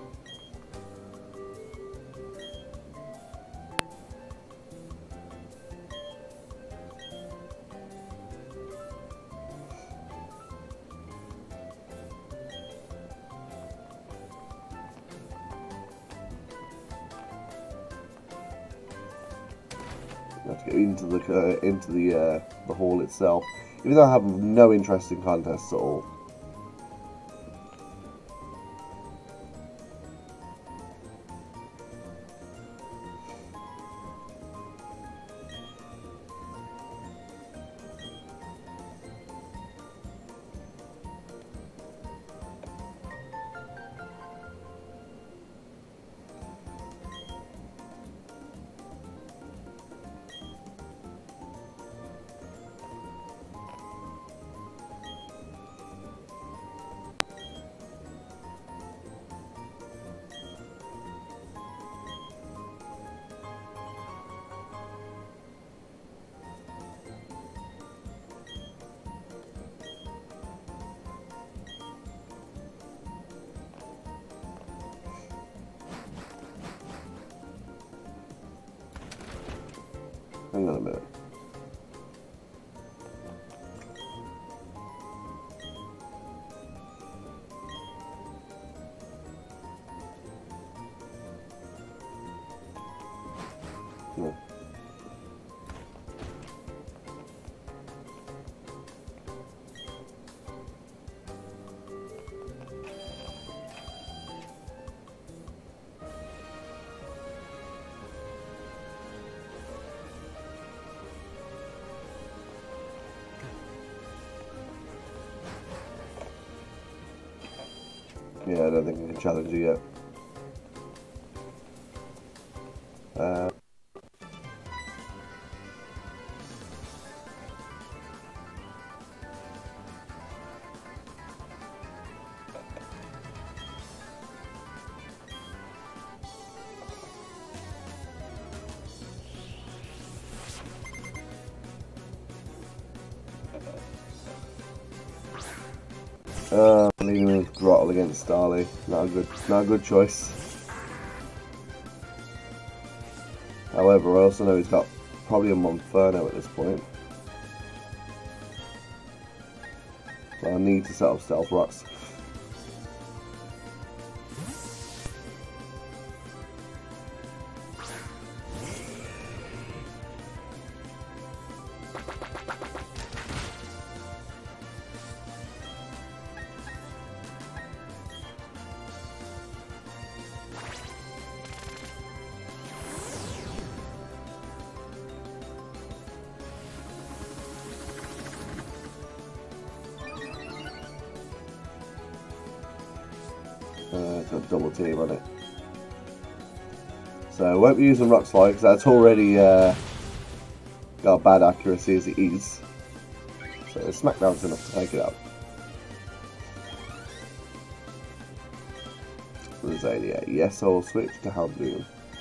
Speaker 1: I have to go into the uh, into the uh, the hall itself, even though I have no interest in contests at all. Hang on a minute. No. Yeah, I don't think I can challenge you yet. Uh, uh, leaving him with Grottle against Starly. Not a good, not a good choice. However, I also know he's got probably a Monferno at this point. So I need to set up Stealth Rocks. Uh, it's got a double team on it. So I won't be using Rock Slide because that's already uh, got a bad accuracy as it is. So Smackdown's enough to take it out. Rosalia. Yes, I'll switch to Houndoom.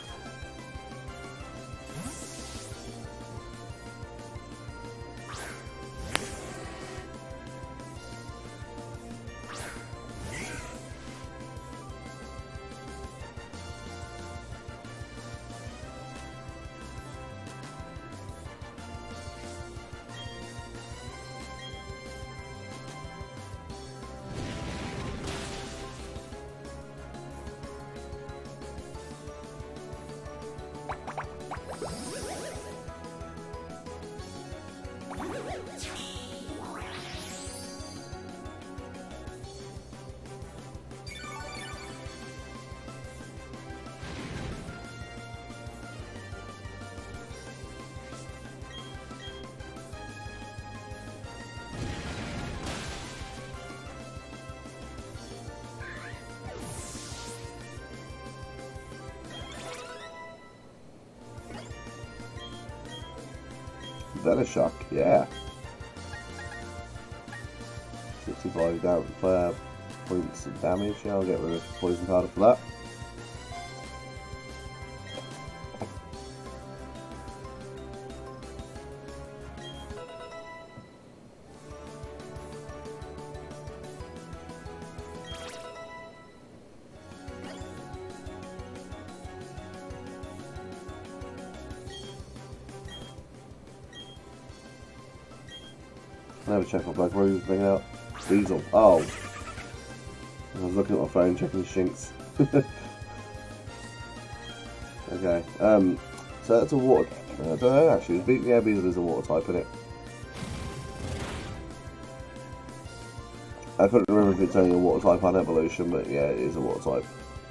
Speaker 1: Venoshock, yeah. sixty-five down, uh, points of damage. Yeah, I'll get rid of poison powder for that. Never check my Black Rose bring out. Diesel. Oh. I was looking at my phone checking the shinks. Okay. Um so that's a water I don't know actually. Yeah, Beazle is a water type, isn't it? I couldn't remember if it's only a water type on evolution, but yeah, it is a water type.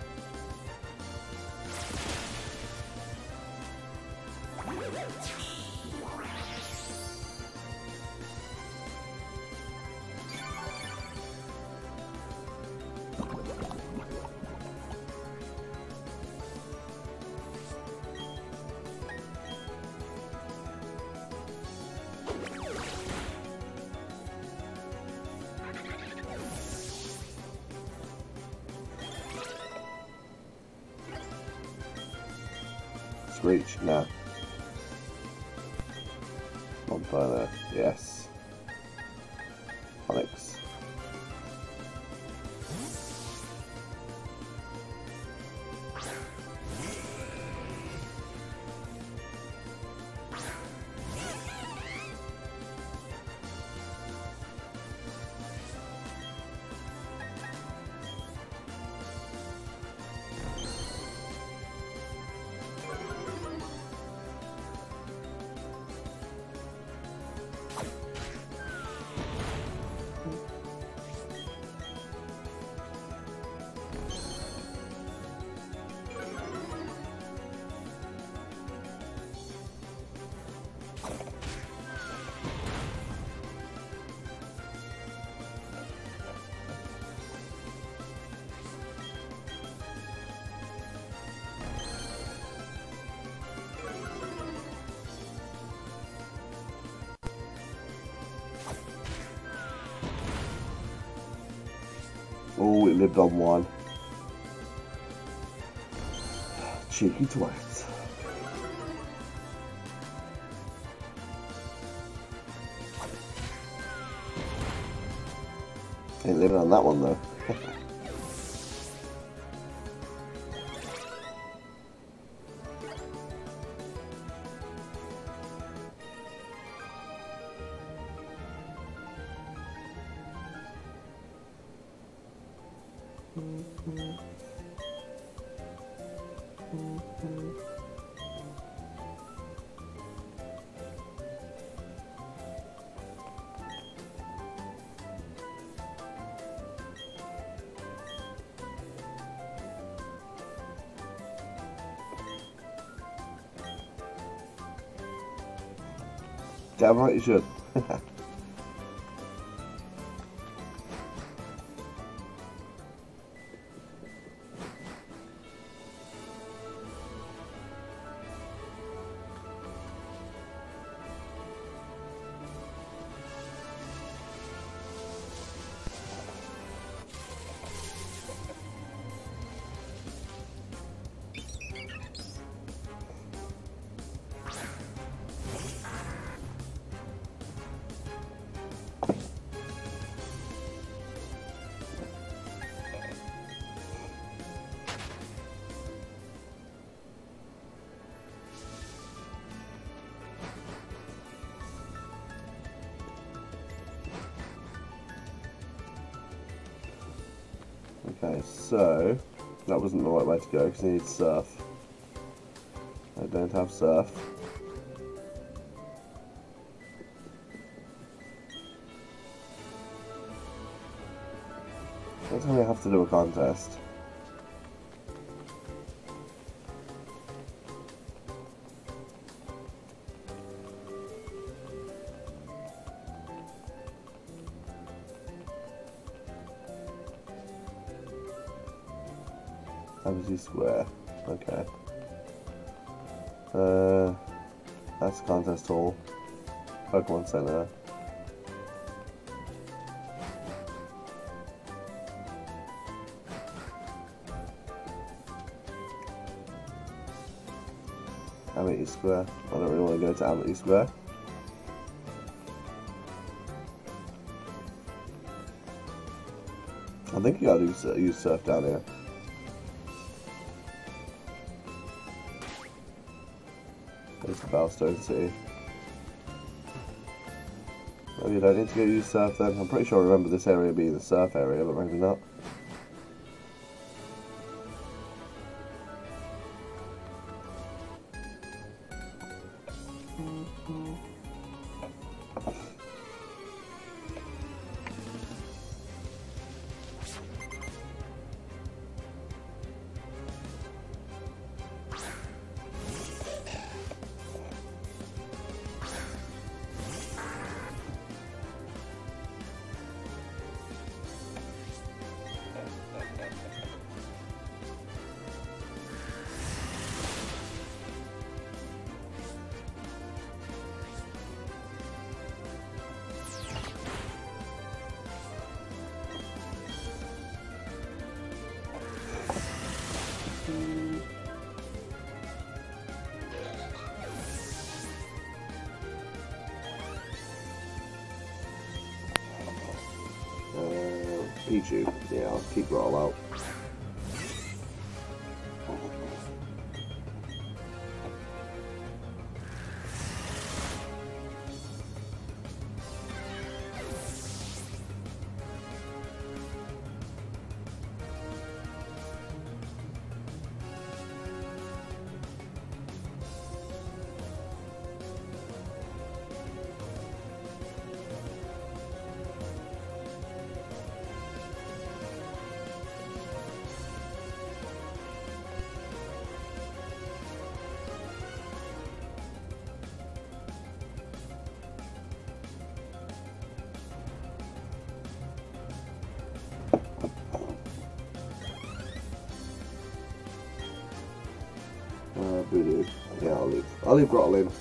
Speaker 1: Screech, no. Monferno, yes. Onyx. Oh, it lived on one. Cheeky twat. Ain't living on that one though. Damn right you should. Okay, so that wasn't the right way to go because I need surf. I don't have surf. Don't tell me I have to do a contest. Empty square. Okay. Uh, that's contest hall. Pokemon Center. Amity Square. I don't really want to go to Amity Square. I think you gotta use, uh, use surf down here. There's the Bellstone City. Maybe I don't need to go use surf then. I'm pretty sure I remember this area being the surf area, but maybe not. Pichu. Yeah, I'll keep roll out. Uh, Voodoo. Yeah, I'll leave. I'll leave Grottle in.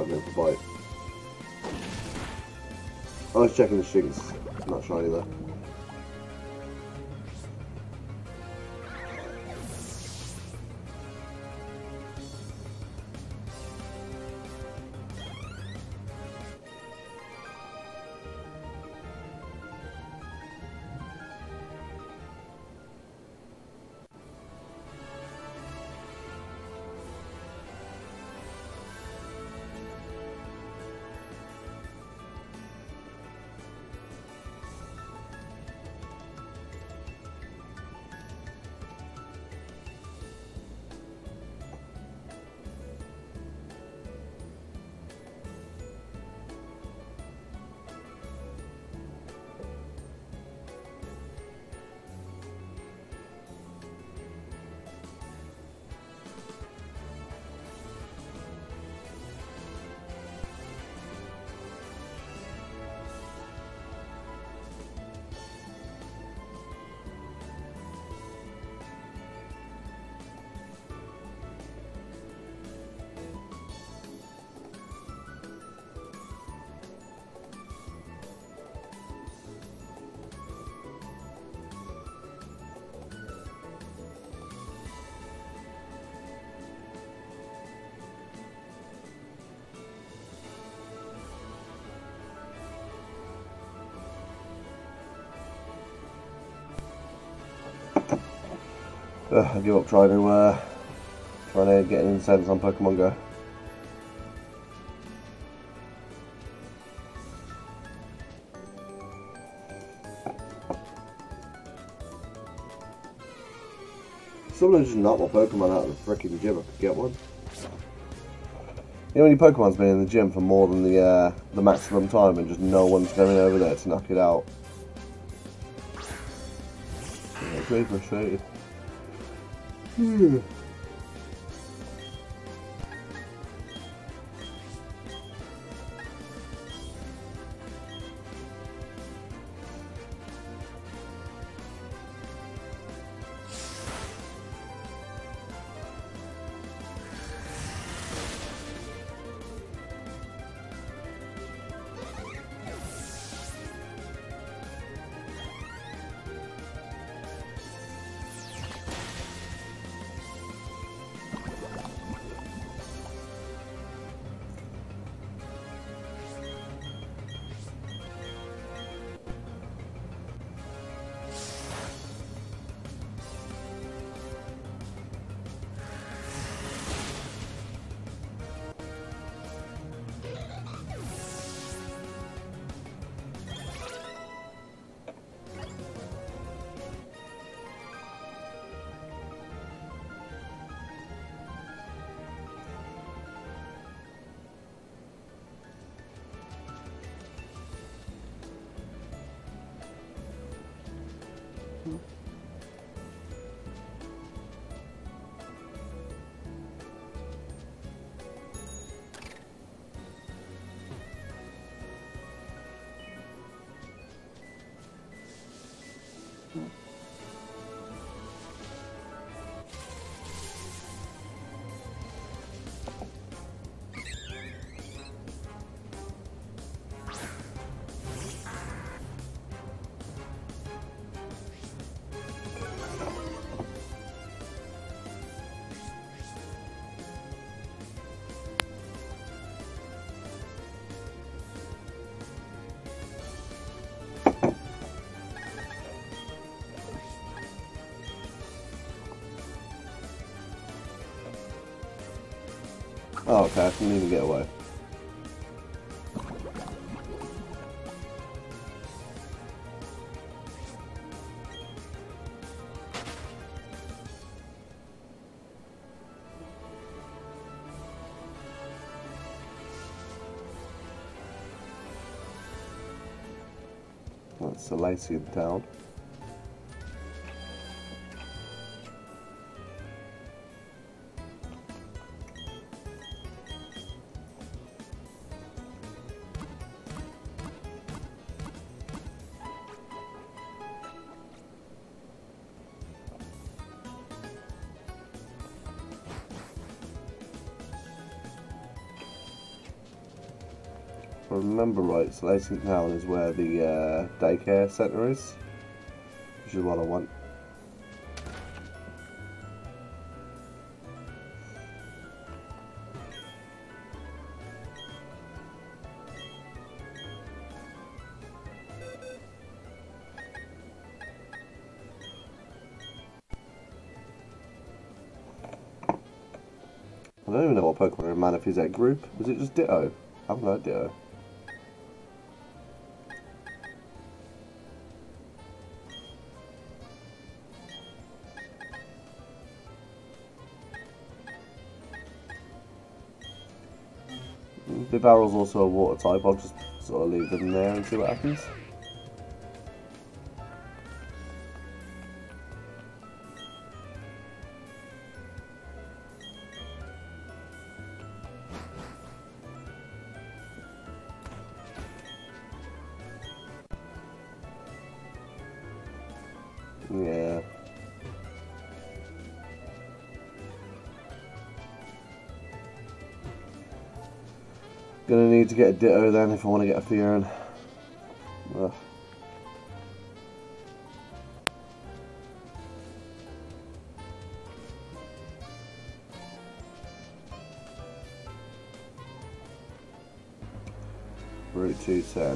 Speaker 1: I'm going for bite. I was checking the shinks. Not shiny though. Ugh, I give up trying to uh, trying to get an incense on Pokemon Go. Someone just knocked my Pokemon out of the freaking gym. I could get one. You know when your Pokemon's been in the gym for more than the uh, the maximum time and just no one's going over there to knock it out. Yeah, it's really frustrating. Hmm. Oh, okay, I can even get away. That's the Lacian town. if I remember right, Salazing Town is where the uh, daycare centre is, which is what I want. I don't even know what Pokemon are in Manaphy's egg group. Was it just Ditto? I haven't heard Ditto. The barrel's also a water type. I'll just sort of leave them there and see what happens. Yeah. Gonna need to get a Ditto then if I want to get a Fioran. Ugh. Route two sad.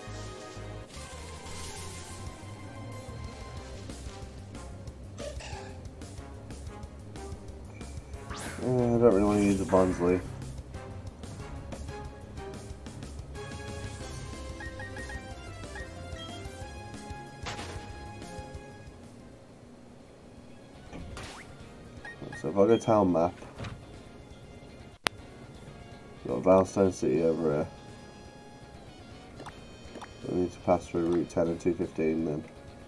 Speaker 1: Uh, I don't really want to use a Bonsley. So if I go town map, got Valstone City over here. I need to pass through Route ten and two fifteen then.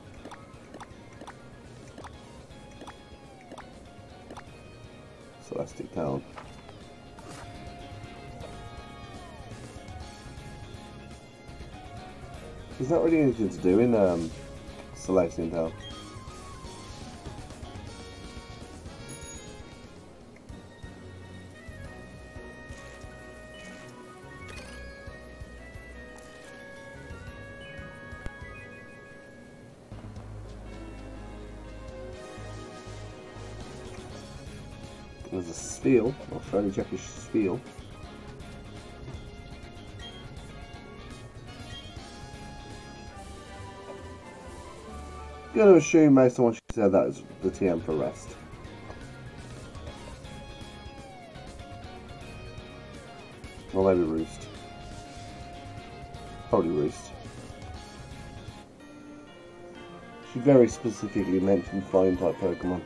Speaker 1: Celestic Town. There's not really anything to do in um, Celestian Town. There's a Spheal, or fairly Jackish Spheal. Gonna assume based on what she said that is the T M for rest. Or maybe Roost. Probably Roost. She very specifically mentioned flying type Pokemon.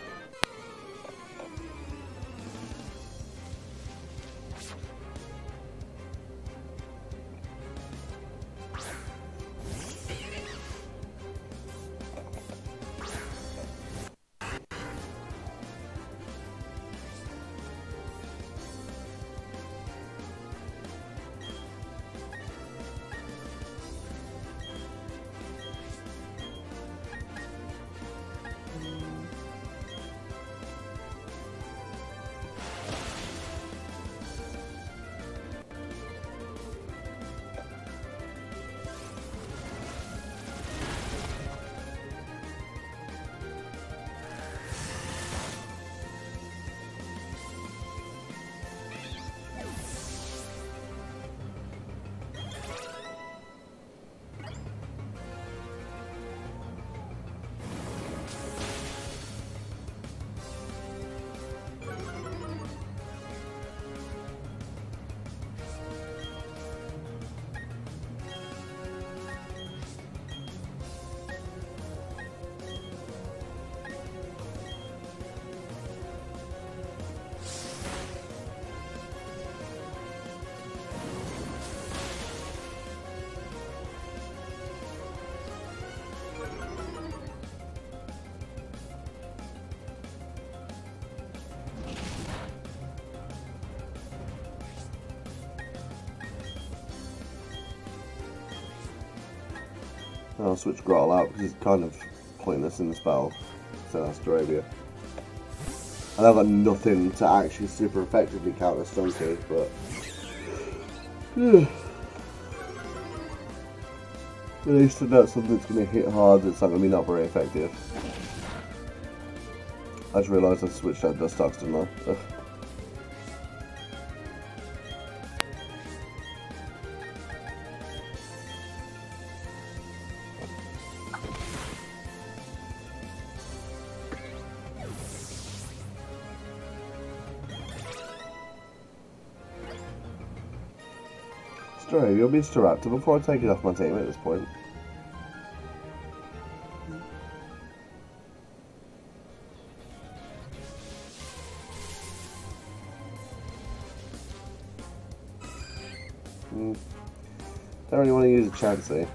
Speaker 1: I'll switch Grottle out because it's kind of pointless in this battle. So that's Staravia. And I've got nothing to actually super effectively counter Stunky, but At least that's something that's going to hit hard that's not going to be not very effective. I just realised I switched out Dust Ox, didn't I? Ugh. Stray, you'll be Staraptor before I take it off my team at this point. Mm. Don't really want to use a Chansey.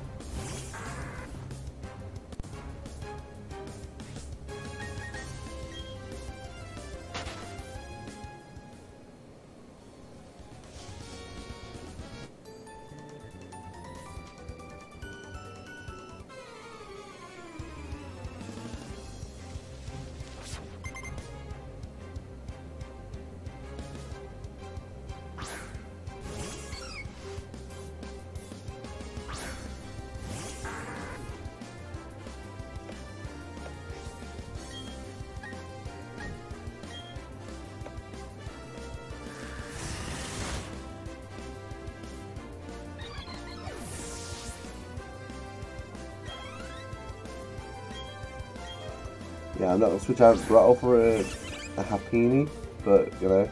Speaker 1: Yeah, I'm not going to switch out Rattle for a, a Happiny, but, you know.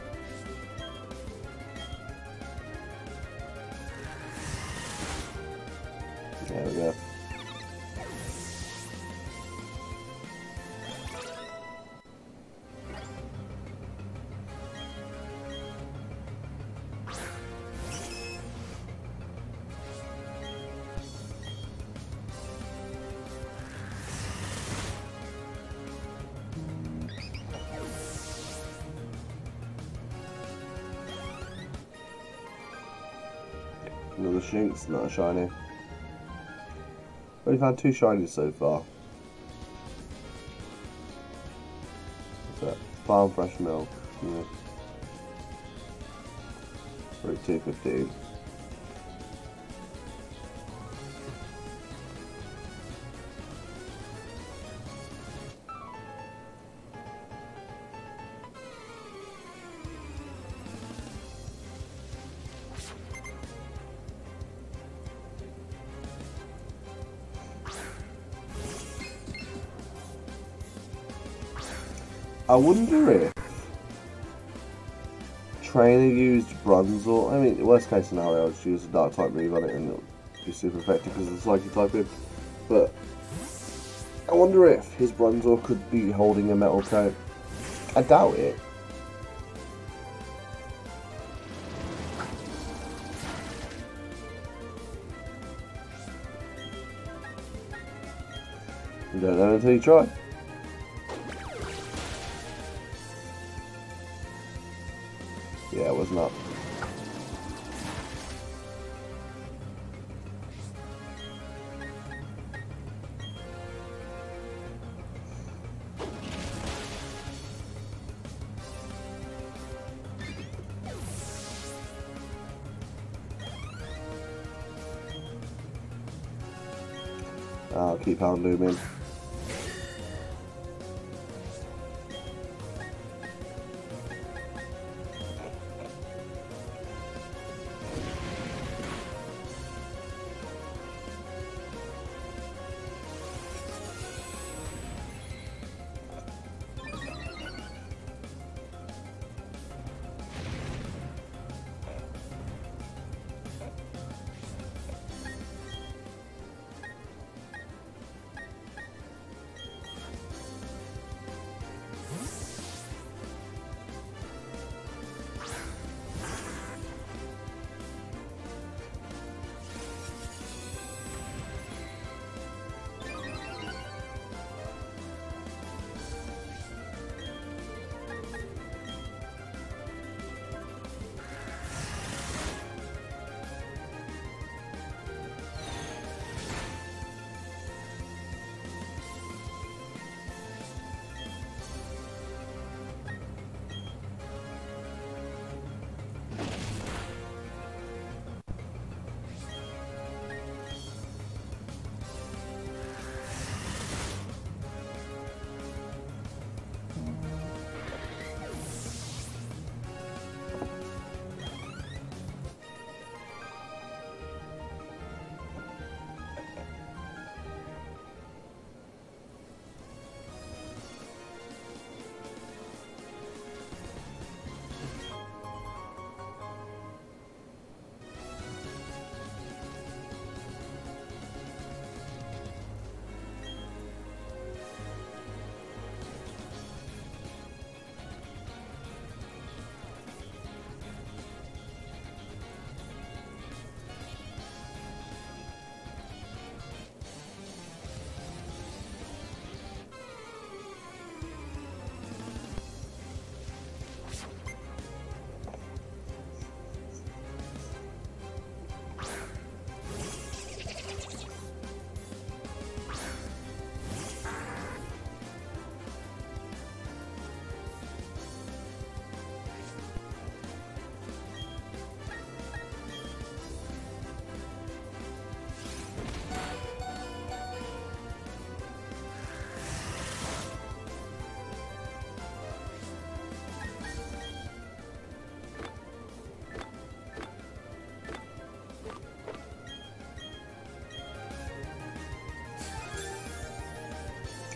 Speaker 1: There we go. Another Shinx, not a shiny. We've had two shinies so far. What's that? Farm fresh milk. Yeah. Route two fifteen. I wonder if Trainer used Bronzor. I mean, worst case scenario, I'd just use a Dark type move on it and it'll be super effective because it's Psychic type in. But I wonder if his Bronzor could be holding a Metal Coat. I doubt it. You don't know until you try. Yeah, it was not. I'll keep on looming.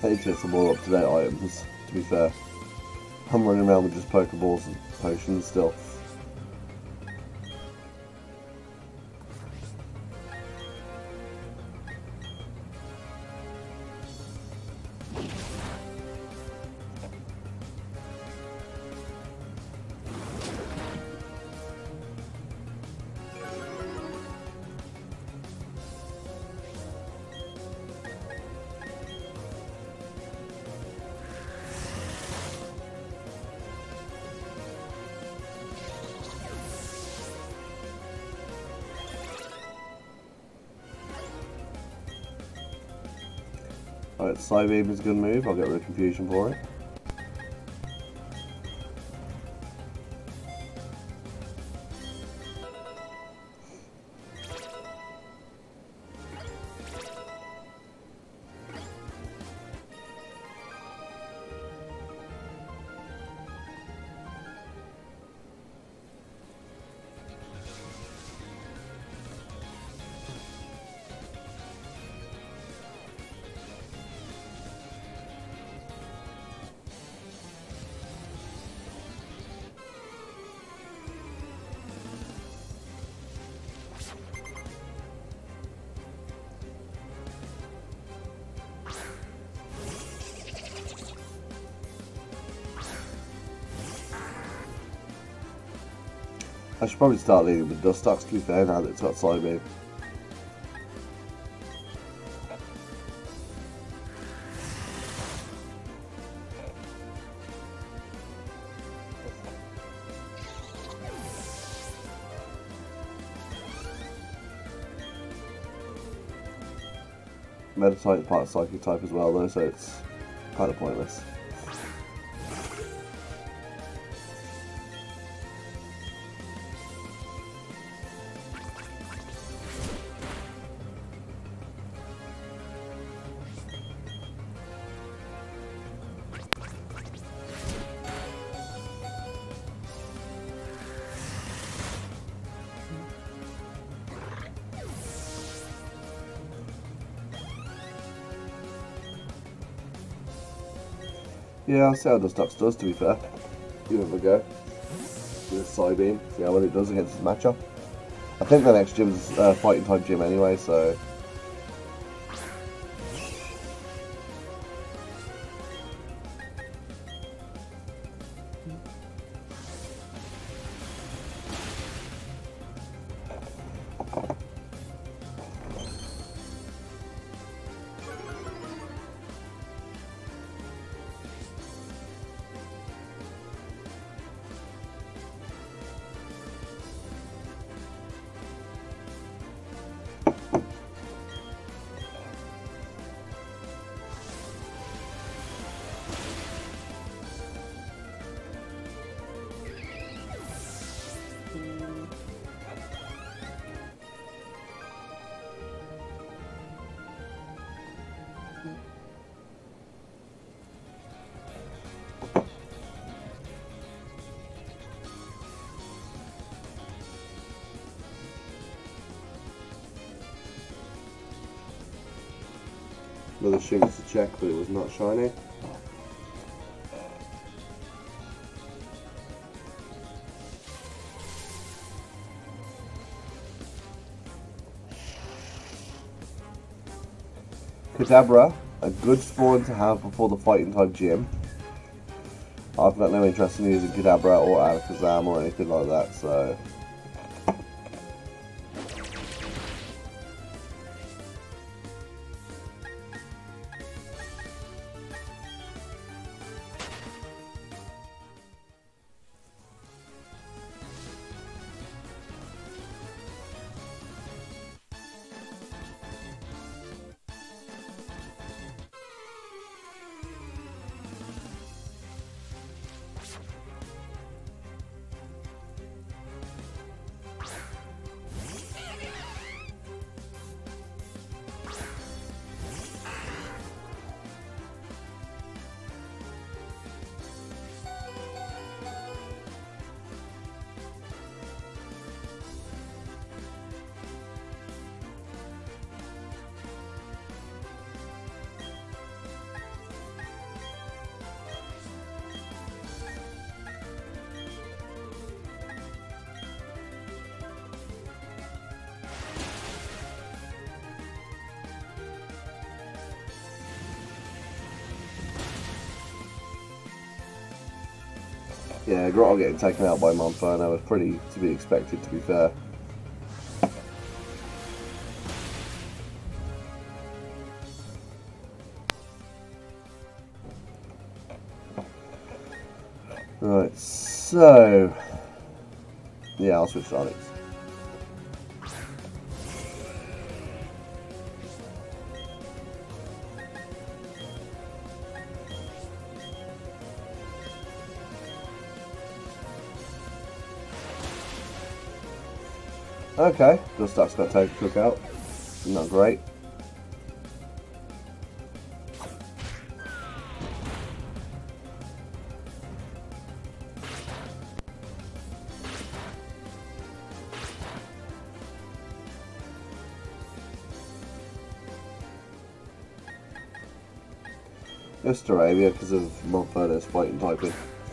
Speaker 1: I need to get some more up-to-date items, to be fair. I'm running around with just Pokeballs and potions still. Alright, Psybeam is a good move, I'll get rid of confusion for it. I should probably start leading with Dustox, to be fair, now that it's got Psybeam. Meditite is part of Psychic type as well though, so it's kind of pointless. Yeah, I'll see how Dustox does, to be fair. Give it a go. With a Psybeam, see how well it does against his matchup. I think the next gym is uh, fighting type gym anyway, so... Another Shinx to check, but it was not shiny. Kadabra, a good spawn to have before the fighting type gym. I've got no interest in using Kadabra or Alakazam or anything like that, so... Yeah, Grotto getting taken out by Monferno was pretty to be expected, to be fair. Right, so... yeah, I'll switch to Onyx. Okay, just stuff's got taken took out. Not great. Just Arabia because of Monferno's fighting typing.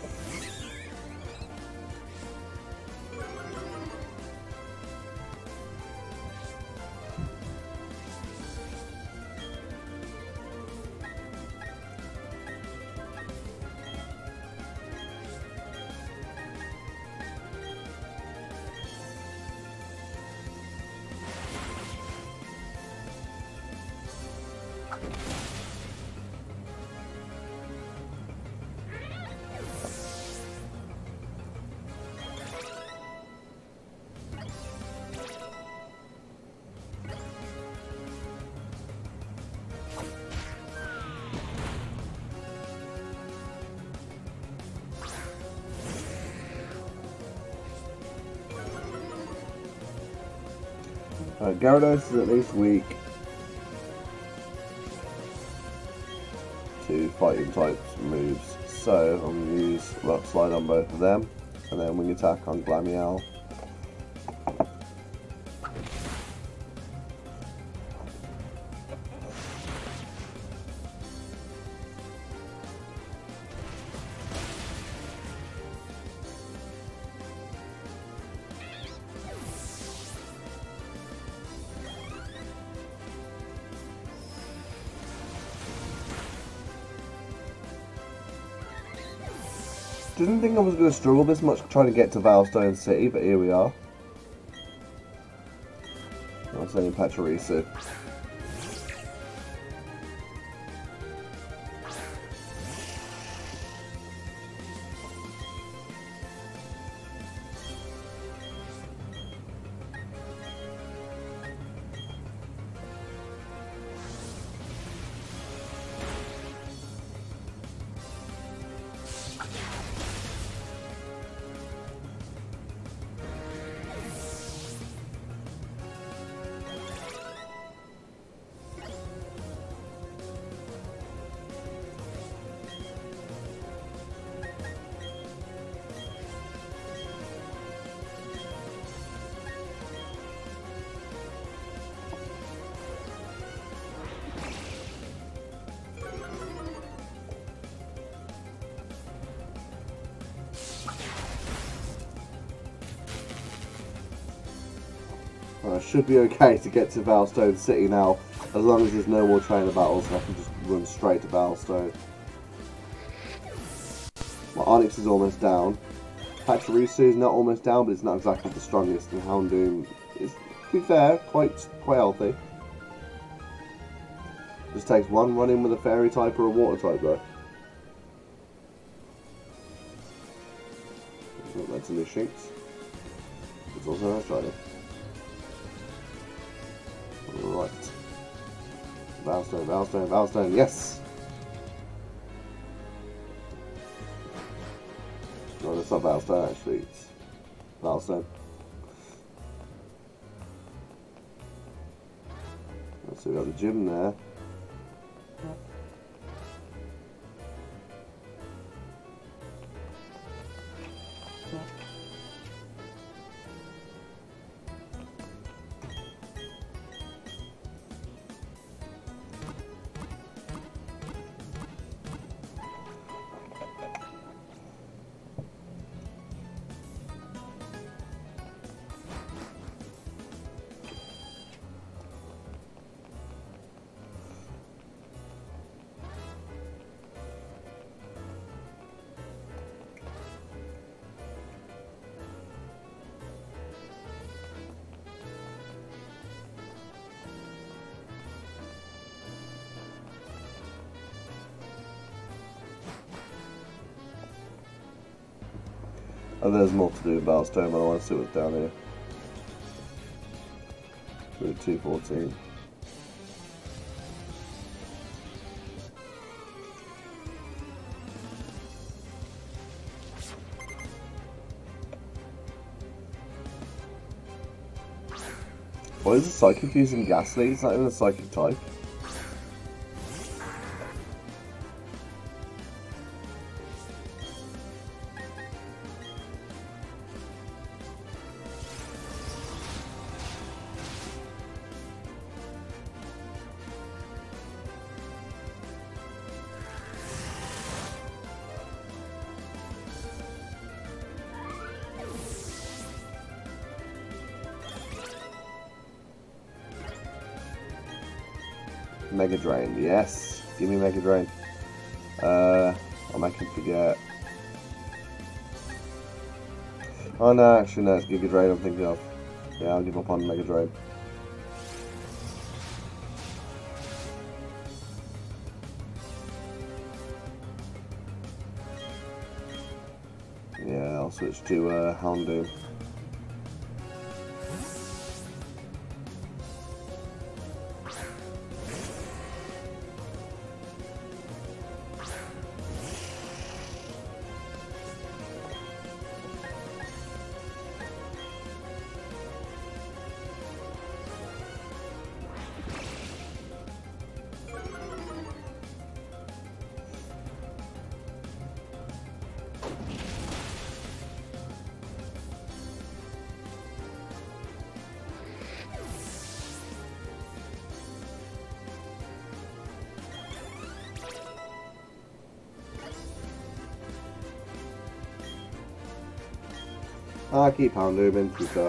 Speaker 1: Alright, Gyarados is at least weak to fighting types moves, so I'm going to use Rock Slide on both of them, and then Wing Attack on Glameow. Didn't think I was going to struggle this much trying to get to Valstone City, but here we are. I'm sending Pachirisu. I should be okay to get to Valstone City now, as long as there's no more trainer battles and I can just run straight to Valstone. My Onyx is almost down. Pachirisu is not almost down, but it's not exactly the strongest, and Houndoom is, to be fair, quite, quite healthy. Just takes one run in with a Fairy type or a Water type though. That's a new Shinx. It's also a Trainer. Right. Valstone, Valstone, Valstone, yes! No, it's not Valstone actually, it's Valstone. So we got the gym there. And there's more to do in Battlestone, but I want to see what's down here. Route two fourteen. Why is the Psychic using Ghastly? It's not even a Psychic type. Mega Drain, yes. Give me Mega Drain. Uh, I'll make him forget. Oh no, actually no, it's Giga Drain I'm thinking of. Yeah, I'll give up on Mega Drain. Yeah, I'll switch to uh, Houndoom. I keep Houndoom to be fair.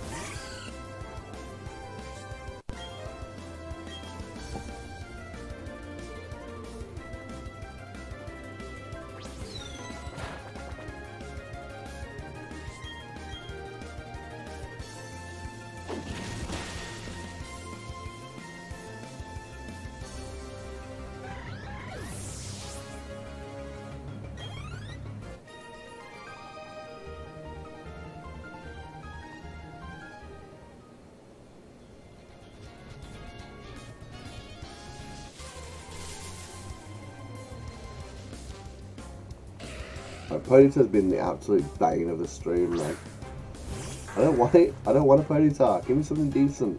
Speaker 1: Ponyta's been the absolute bane of the stream, like. I don't want it. I don't want a Ponyta. Give me something decent.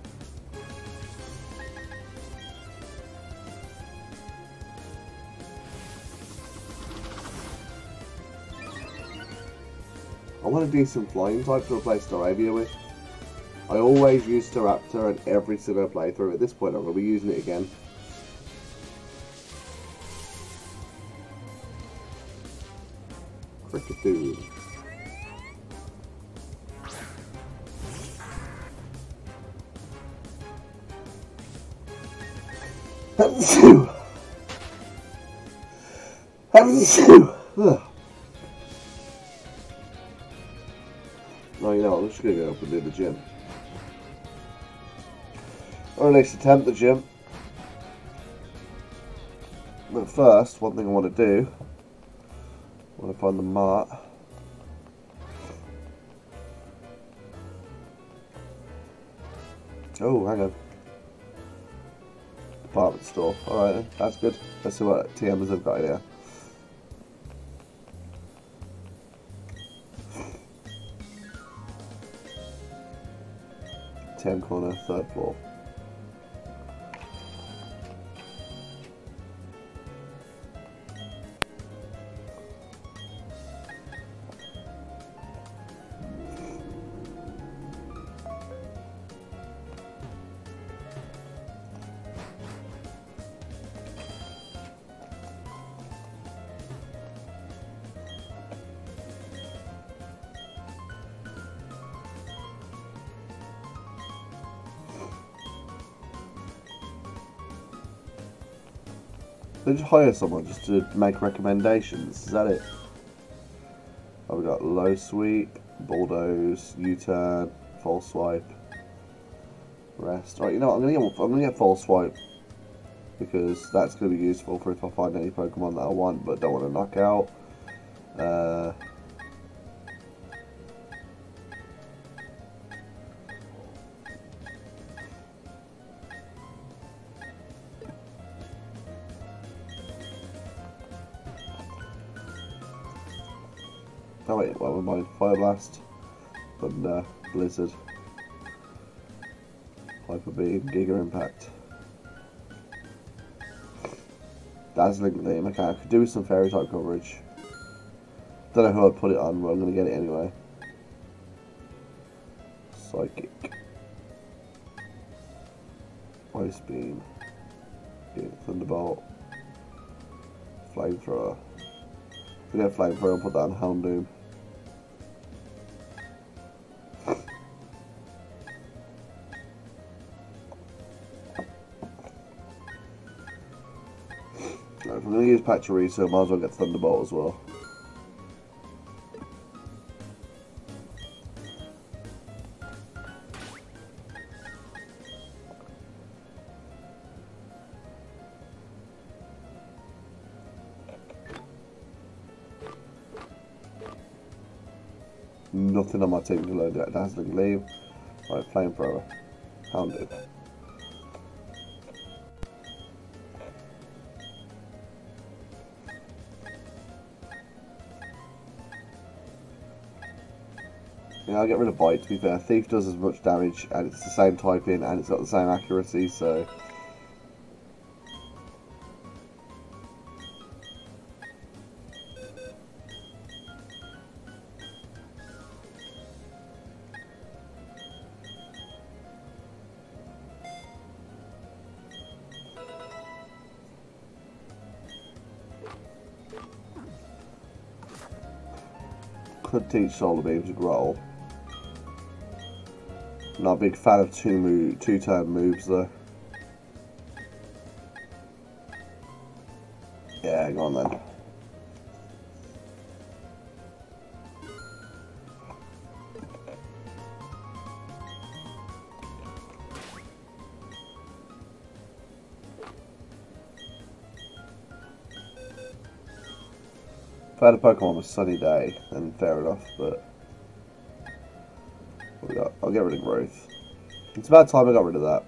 Speaker 1: I want a decent flying type to replace Starabia with. I always use Staraptor in every single playthrough. At this point, I'm going to be using it again. Cricketoo. Hatsu! Hatsu! No, you know what, I'm just going to go up and do the gym. Or at least attempt the gym. But first, one thing I want to do, I want to find the mart. Oh, hang on. Department store. Alright then, that's good. Let's see what T Ms have got here. T M corner, third floor. They just hire someone just to make recommendations. Is that it? Oh, we got low sweep, bulldoze, U-turn, false swipe, rest. Alright, you know what? I'm gonna get I'm gonna get false swipe because that's gonna be useful for if I find any Pokemon that I want but don't want to knock out. Uh, No wait, what am I? Fire Blast, Thunder, Blizzard, Hyper Beam, Giga Impact, Dazzling Gleam. Okay, I could do with some Fairy type coverage. Don't know who I'd put it on, but I'm gonna get it anyway. Psychic, Ice Beam, Thunderbolt, Flamethrower. If we get Flamethrower, I'll put that on Houndoom. If I'm going to use Pachirisu, I might as well get Thunderbolt as well. Nothing on my team can load that. Dazzling Gleam. Right, Flamethrower. Hounded. Yeah, I'll get rid of Bite, to be fair. Thief does as much damage, and it's the same typing, and it's got the same accuracy, so... Could teach Solar Beam to Growl. Not a big fan of two move, two turn moves though. Yeah, go on then. If I had a Pokemon on a sunny day, then fair enough, but what we got? I'll get rid of Growth. It's about time I got rid of that.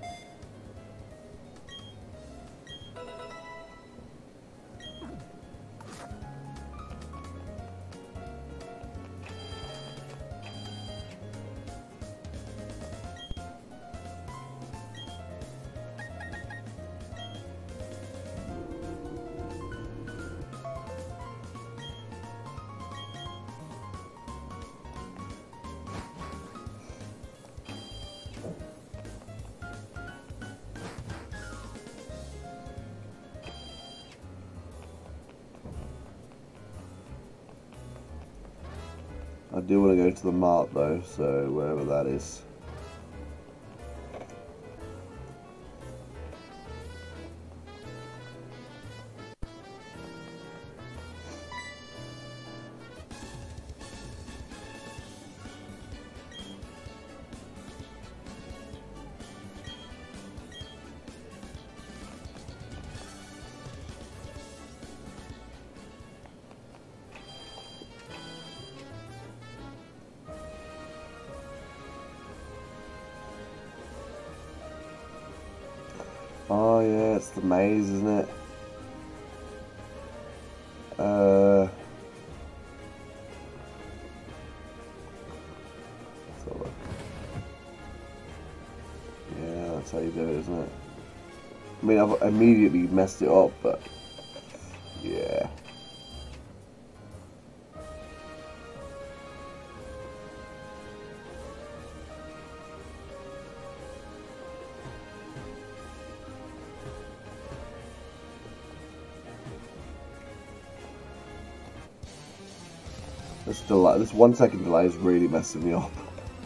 Speaker 1: I do want to go to the mart though, so wherever that is. Oh yeah, it's the maze, isn't it? Uh, let's have a look. Yeah, that's how you do it, isn't it? I mean, I've immediately messed it up, but yeah. This delay, this one second delay is really messing me up.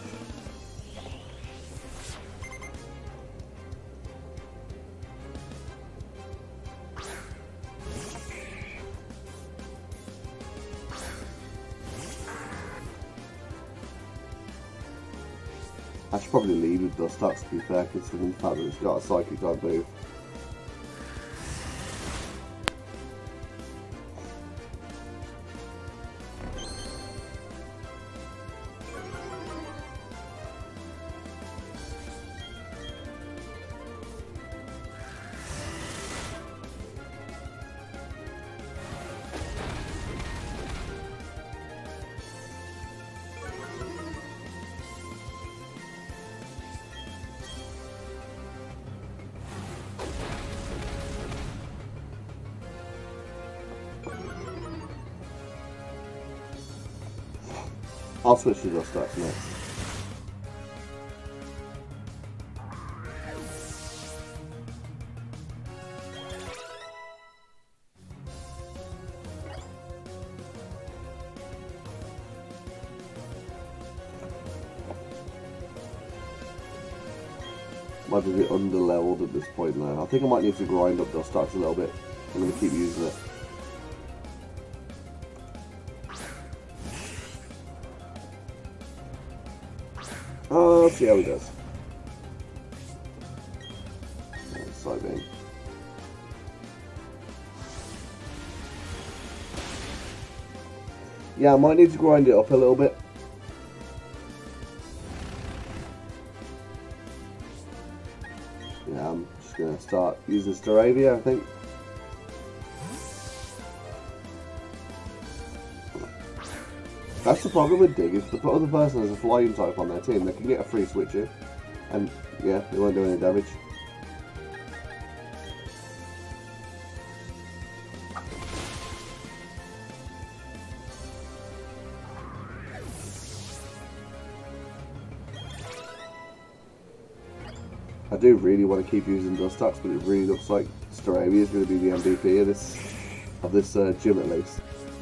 Speaker 1: I should probably lead with Dustox to be fair, considering the fact that it's got a psychic type move. I'll switch to Dust Stacks next. Might be a bit under leveled at this point now. I think I might need to grind up Dust Stacks a little bit. I'm going to keep using it. Oh, let's see how he does. Side beam. Yeah, I might need to grind it up a little bit. Yeah, I'm just going to start using Staravia, I think. That's the problem with Dig, if the other person has a flying type on their team, they can get a free switcher, and yeah, they won't do any damage. I do really want to keep using Dust Stacks, but it really looks like Staravia is going to be the M V P of this, of this uh, gym at least.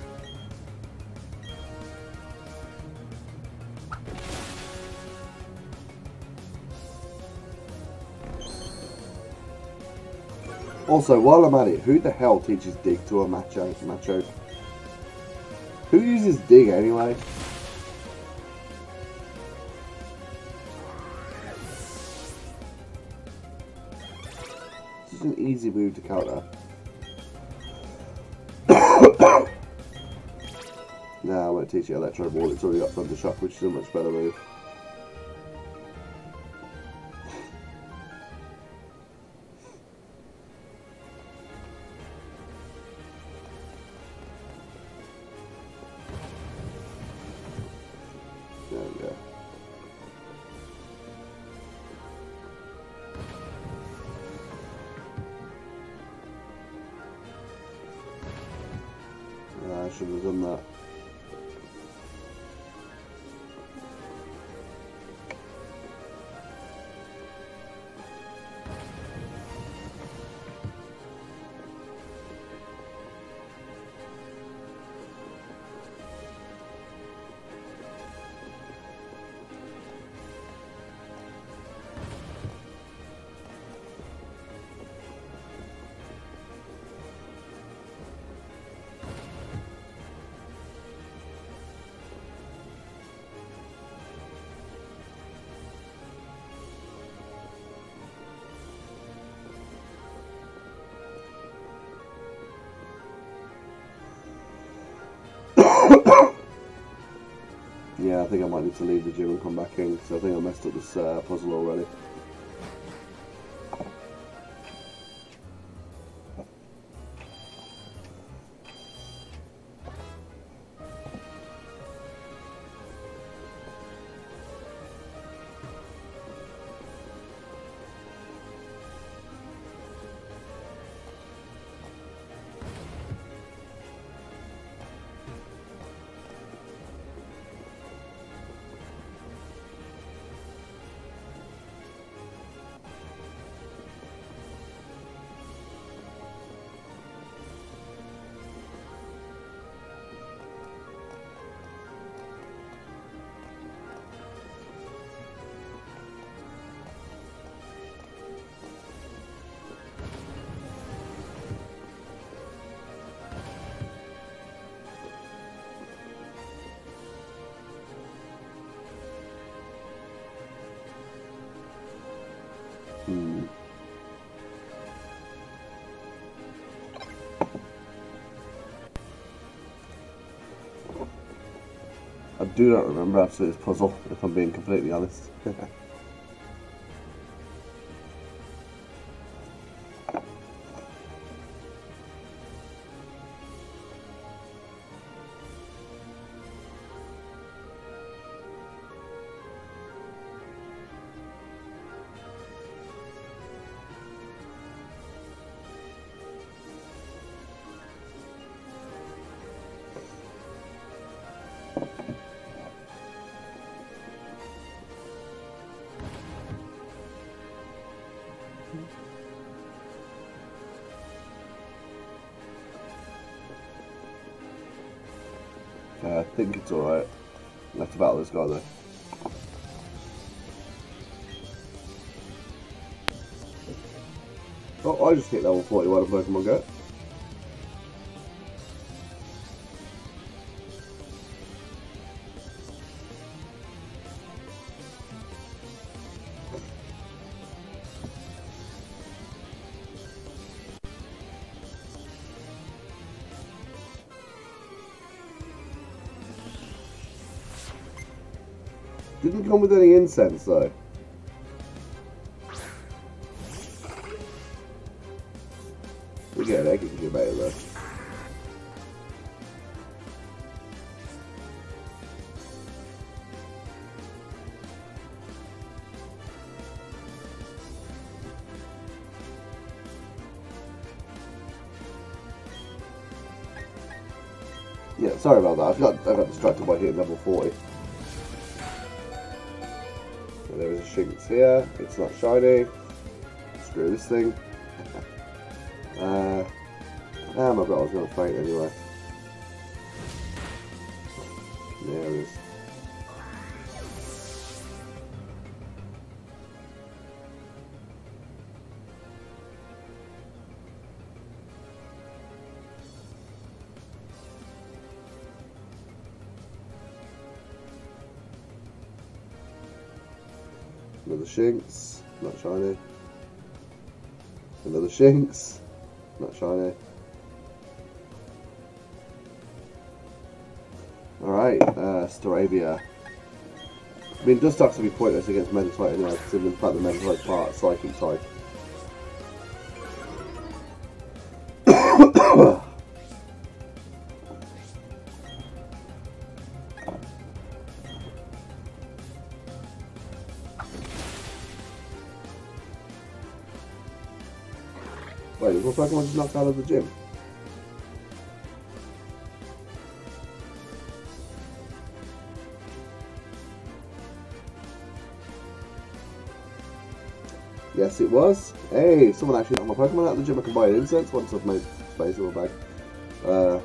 Speaker 1: Also, while I'm at it, who the hell teaches Dig to a macho? macho? Who uses Dig anyway? It's just an easy move to counter. Nah, I won't teach you Electro Ball, it's already got Thunder Shock, which is a much better move. There we go. I should have done that. Yeah, I think I might need to leave the gym and come back in, because I think I messed up this uh, puzzle already. Hmm. I do not remember how to do this puzzle, if I'm being completely honest. Uh, I think it's alright. I have to battle this guy though. Oh, I just hit level forty-one on Pokemon Go. Didn't come with any incense though. We get an egg incubator though. Yeah, sorry about that. I got I got distracted by hitting level forty. So there is a Shinx here. It's not shiny. Screw this thing. Uh, damn, I bet I was going to faint anyway. There it is. Another Shinx, not shiny. Another Shinx, not shiny. Alright, uh, Staravia. I mean, Dustox would be pointless against Meditite anyway, considering the fact that Meditite's part Psychic type. Wait, is my Pokemon just knocked out of the gym? Yes, it was. Hey, someone actually knocked my Pokemon out of the gym. I can buy an incense once I've made space in my bag. Uh,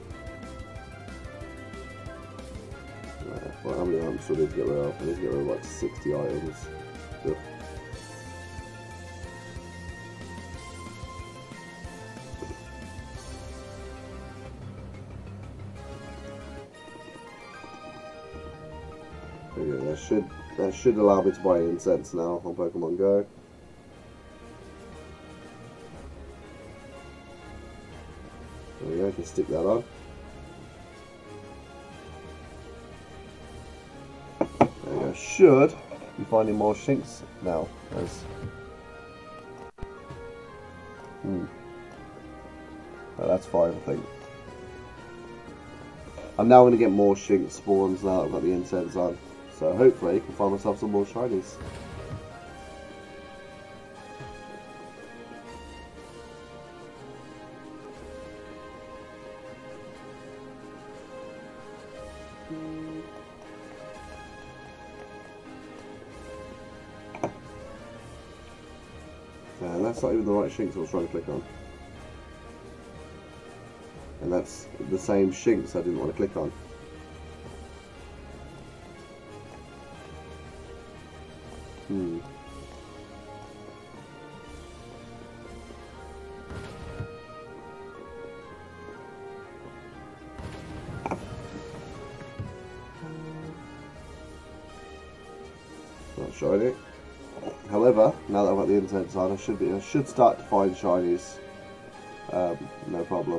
Speaker 1: well, how many items do I need to get rid of? I need to get rid of like sixty items. Ugh. There you go. That should that should allow me to buy incense now on Pokemon Go. There we go. I can stick that on. There we go. Should be finding more Shinx now. As hmm. Oh, that's fine, I think. I'm now going to get more Shinx spawns now that I've got the incense on. So hopefully I can find myself some more shinies. And that's not even the right Shinx I was trying to click on. And that's the same Shinx I didn't want to click on. Hmm. Not shiny. However, now that I've got the incense on, I should be I should start to find shinies. Um, no problem.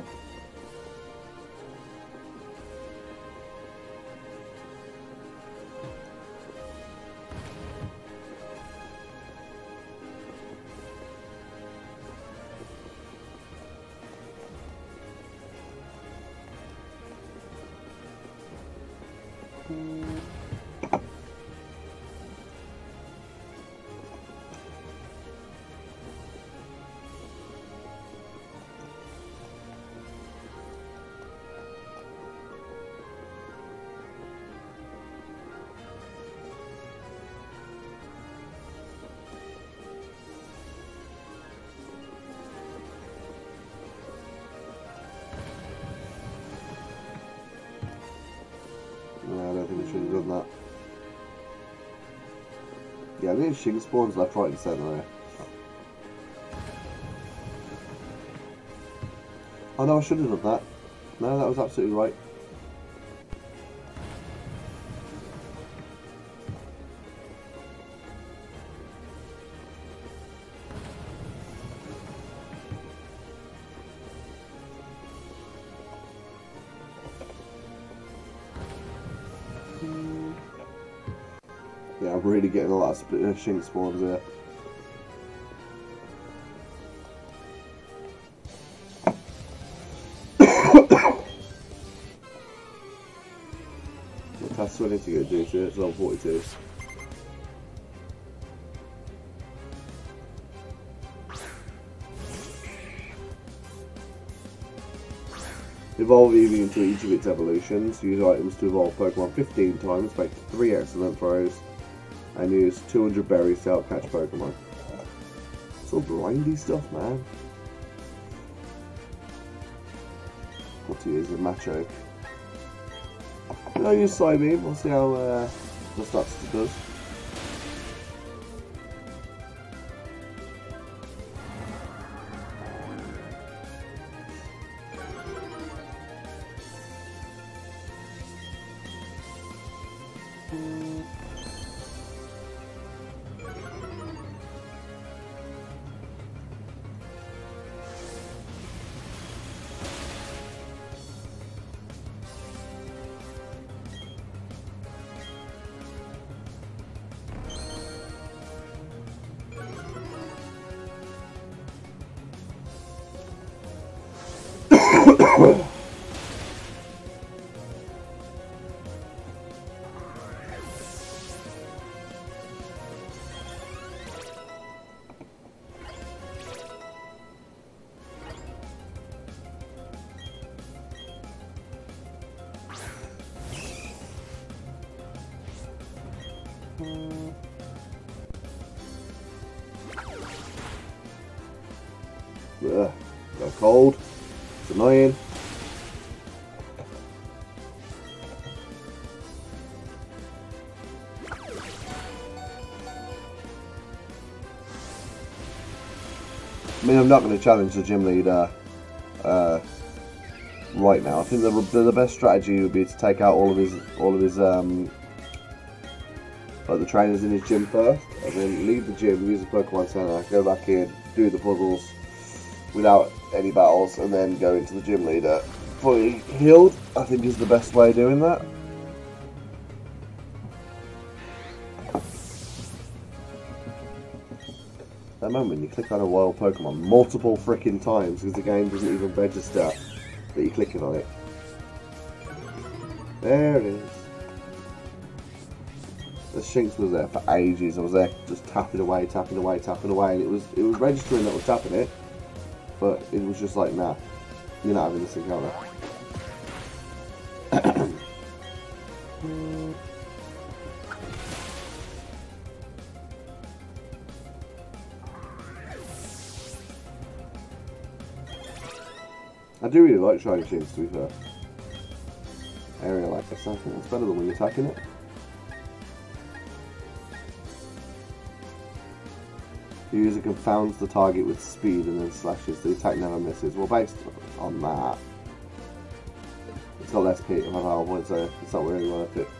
Speaker 1: Should have done that. Yeah, I think Shing spawns left, right, and centre there. Oh no, I should have done that. No, that was absolutely right. Yeah, I'm really getting a lot of split, uh, Shing spawns here. What tasks do I need to go do to it? It's level forty-two. Evolve Eevee into each of its evolutions. Use items to evolve Pokemon fifteen times, make three excellent throws, and use two hundred berries to help catch Pokemon. It's all grindy stuff, man. What to use a Macho. I'll use Psybeam, we'll see how uh, the stats does. Ugh, got cold. It's annoying. I mean, I'm not going to challenge the gym leader uh, right now. I think the, the the best strategy would be to take out all of his all of his um, like the trainers in his gym first, and then leave the gym, use the Pokemon Center, go back in, do the puzzles without any battles, and then go into the gym leader fully healed. I think is the best way of doing that. That moment you click on a wild Pokemon multiple freaking times because the game doesn't even register that you're clicking on it. There it is. The Shinx was there for ages. I was there just tapping away, tapping away, tapping away, and it was it was registering that I was tapping it, but it was just like, nah, you're not having this encounter. I do really like shiny Shinx, to be fair. Area like this, I think that's better than when you're attacking it. The user confounds the target with speed and then slashes. The attack never misses. Well, based on that, it's got less P power points, so it's not really worth it.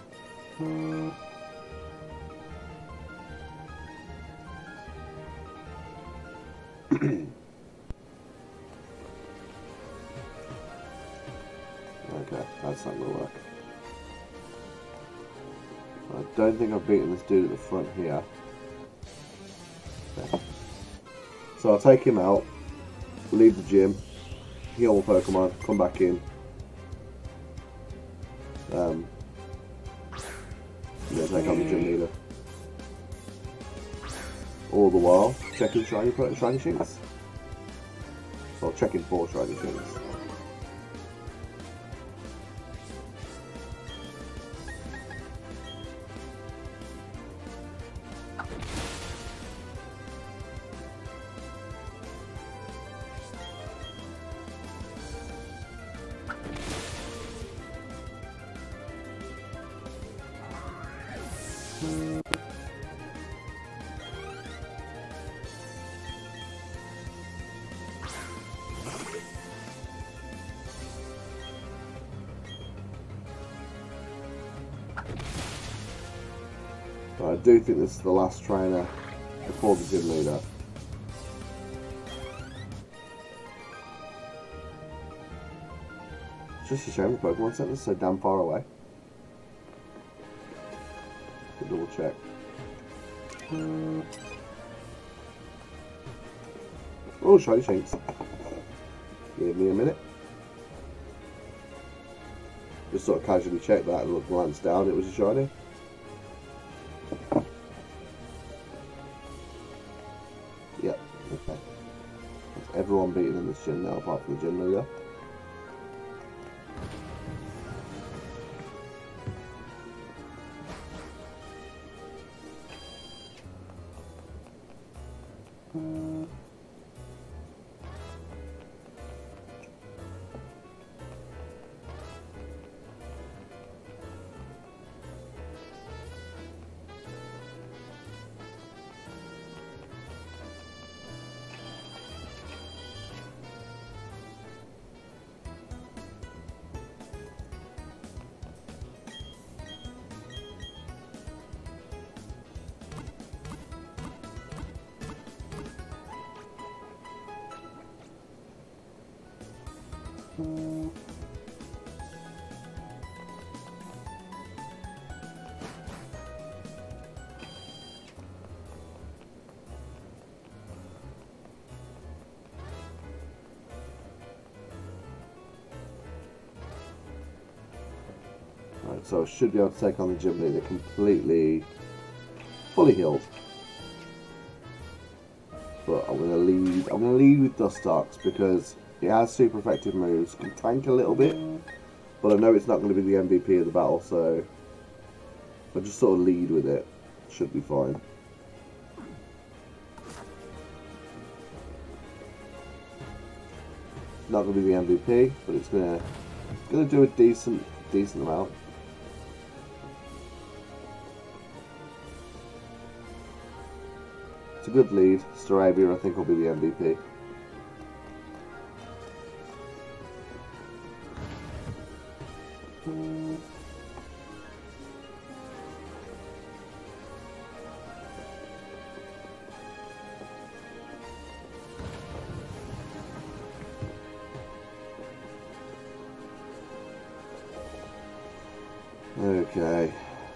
Speaker 1: Okay, that's not going to work. I don't think I've beaten this dude at the front here. Okay. So I'll take him out, leave the gym, heal my Pokemon, come back in. Um, yeah, take on the gym leader. All the while, checking shiny, shiny Shinx. Well, checking for shiny Shinx. But I do think this is the last trainer before the gym leader. It's just a shame the Pokemon Center's so damn far away. Good double check. Oh, shiny shanks. Give me a minute. Just sort of casually checked that and looked, glanced down, it was a shiny. Yep, okay. That's everyone beaten in this gym now, apart from the gym leader. Right, so I should be able to take on the gym leader completely, fully healed. But I'm gonna lead. I'm gonna lead with Dustox because it has super effective moves, can tank a little bit, but I know it's not going to be the M V P of the battle, so if I just sort of lead with it, it should be fine. Not going to be the M V P, but it's gonna gonna do a decent decent amount. It's a good lead. Starabia, I think, will be the M V P. Okay.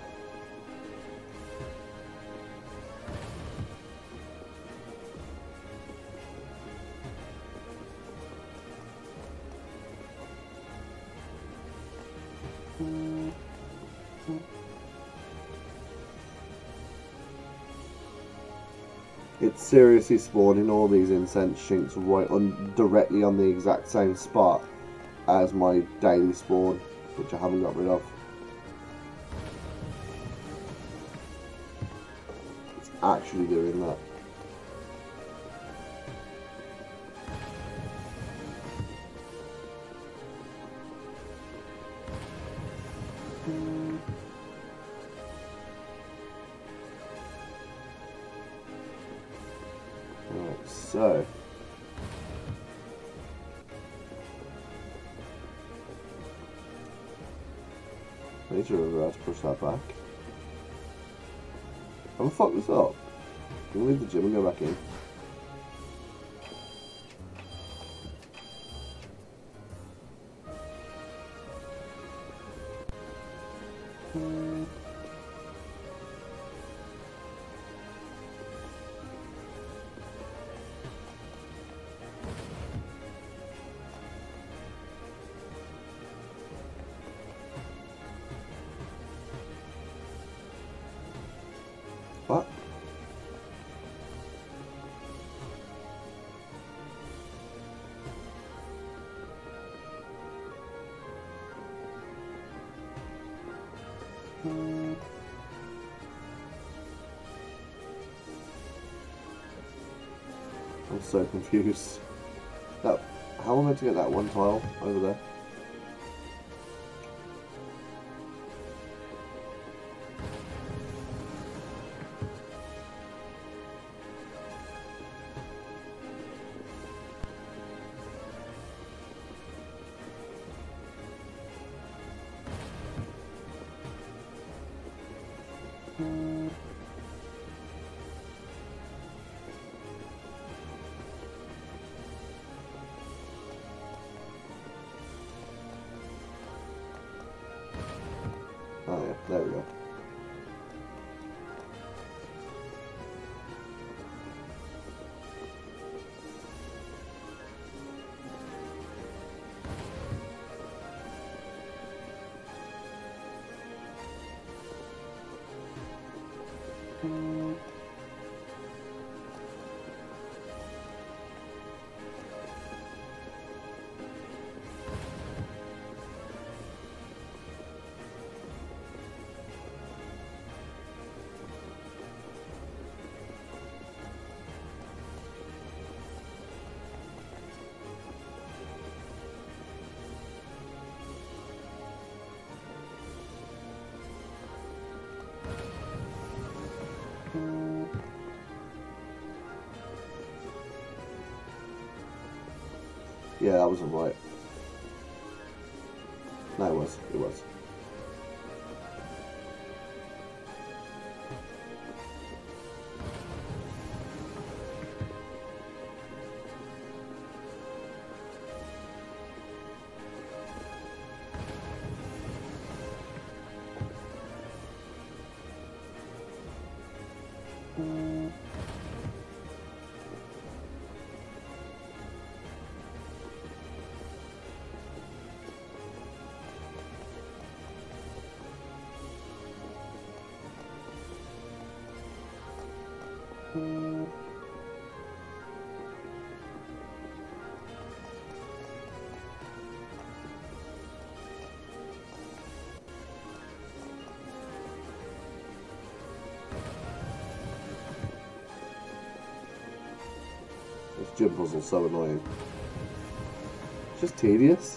Speaker 1: It's seriously spawning all these incense shinks right on directly on the exact same spot as my daily spawn, which I haven't got rid of. It's actually doing that. Right, so I need to remember how to push that back. I'm gonna fuck this up. Can we leave the gym and go back in? What? I'm so confused. That, how am I meant to get that one tile over there? Oh yeah, there we go. Yeah, that wasn't right. No, it was. It was. This gym puzzle's so annoying. It's just tedious.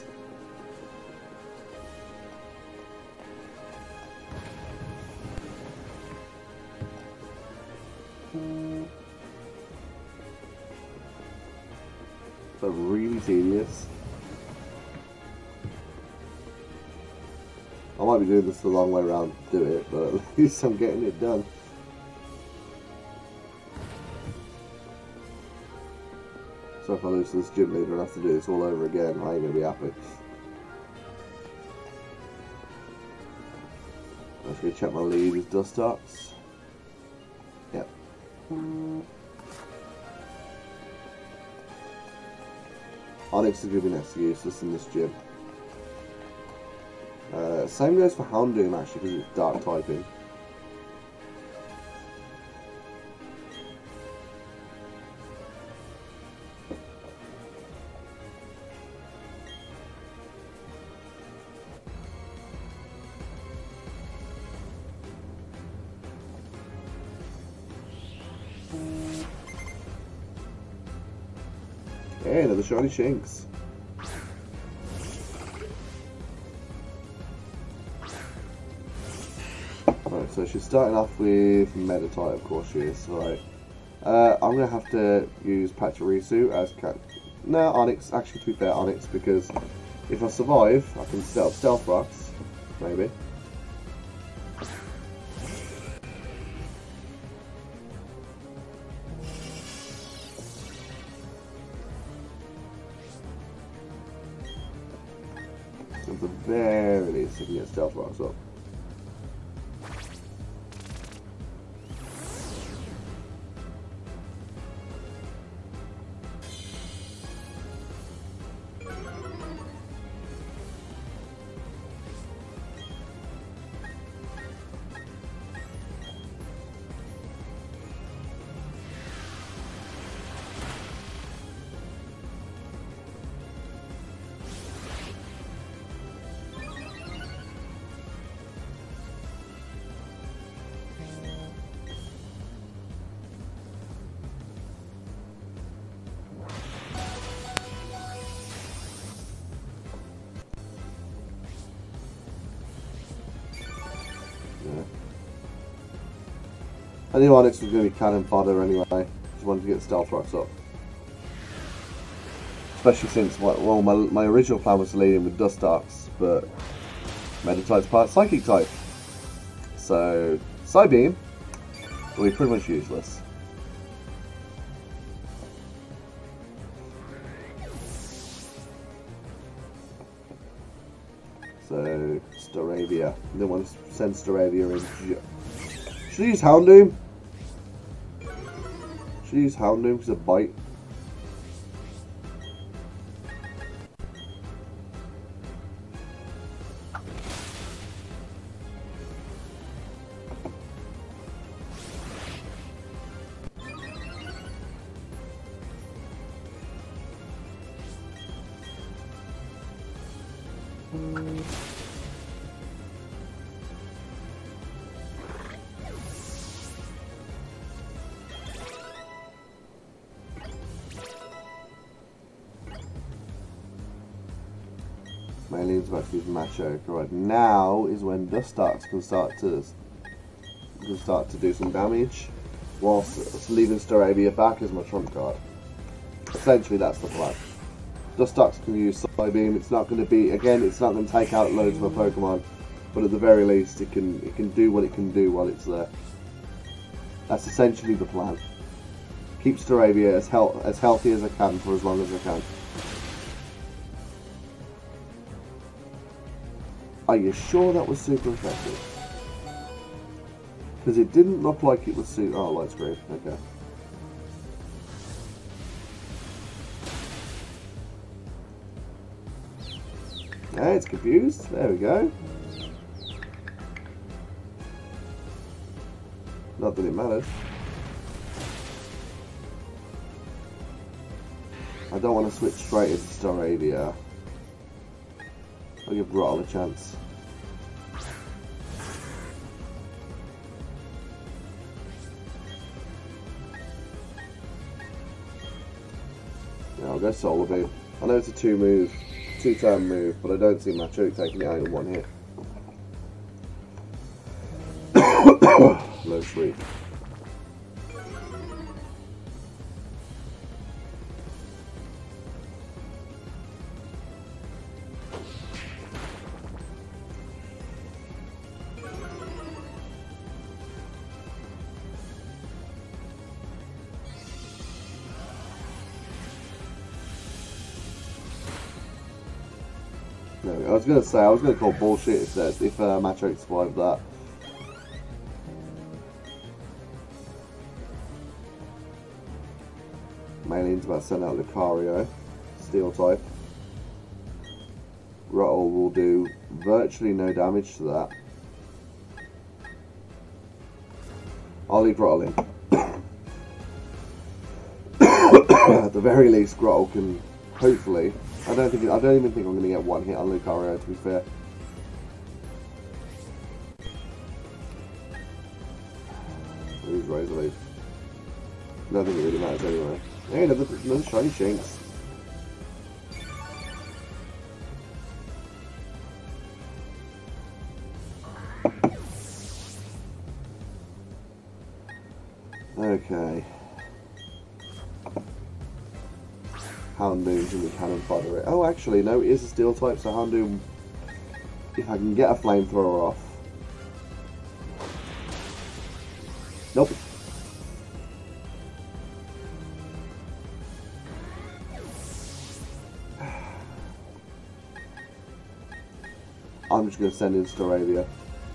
Speaker 1: So really tedious. I might be doing this the long way around to do it, but at least I'm getting it done. So if I lose to this gym leader and have to do this all over again, I ain't going to be happy. I'm just going to check my lead with dust darts. Yep. Onyx is going to be next to useless in this gym. Uh, same goes for Houndoom actually, because it's dark typing. Hey, another shiny Shinx. Right, so she's starting off with Meditite, of course she is. Right. Uh, I'm going to have to use Pachirisu as cat. No, Onyx. Actually, to be fair, Onyx, because if I survive, I can set up Stealth Rocks, maybe. At the very least, I can get Stealth Rocks up. I knew Onyx was going to be cannon fodder anyway. Just wanted to get Stealth Rocks up. Especially since, well, my, my original plan was to lead in with Dust Darts, but Meditite's part Psychic type. So, Psybeam will be pretty much useless. So, Staravia. I didn't want to send Staravia in. Should I use Houndoom? Should I use Houndoom because of Bite? Mainly it's about to use Macho. Right now is when Dustox can start to can start to do some damage, whilst leaving Staravia back as my trump card. Essentially, that's the plan. Dustox can use Psybeam. It's not going to be again. It's not going to take out loads of my Pokemon, but at the very least, it can it can do what it can do while it's there. That's essentially the plan. Keep Staravia as health as healthy as I can for as long as I can. Are you sure that was super effective? Because it didn't look like it was super... Oh, light screen. Okay. Yeah, it's confused. There we go. Not that it matters. I don't want to switch straight into Staravia. I'll give Grottle a chance. Yeah, I'll go Solar Beam. I know it's a two move, two turn move, but I don't see Machoke taking it out in one hit. No sweet. No, I was gonna say I was gonna call bullshit if that if uh, Machoke survived that. Mainly's about to send out Lucario, Steel type. Grottle will do virtually no damage to that. I'll leave Grottle in. At the very least, Grottle can hopefully. I don't think. I don't even think I'm going to get one hit on Lucario. To be fair. Who's Razor Leaf? I don't think it really matters anyway. Hey, another, another shiny Shinx. Okay. Houndoom's in the cannon fodder it. Oh, actually, no, it is a steel type, so Houndoom, if I can get a flamethrower off. Nope. I'm just going to send in Staravia.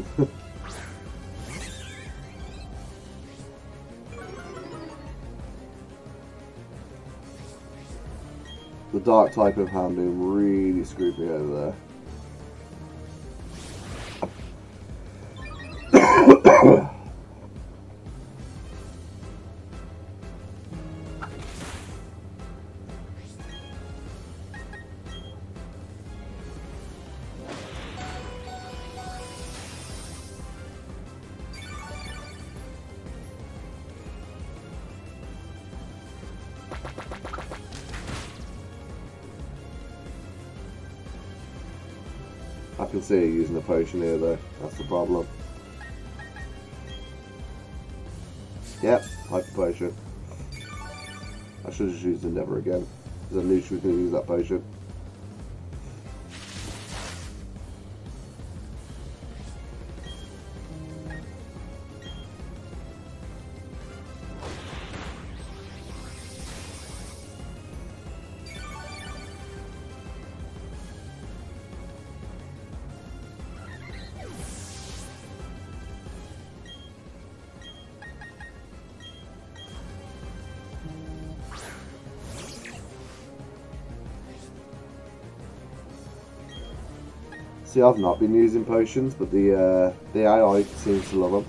Speaker 1: The dark type of Houndoom really screwed me over there. I can see you using a potion here though, that's the problem. Yep, hyper potion. I should have just used Endeavour again, because I knew she was going to use that potion. See, I've not been using potions, but the uh, the A I seems to love them.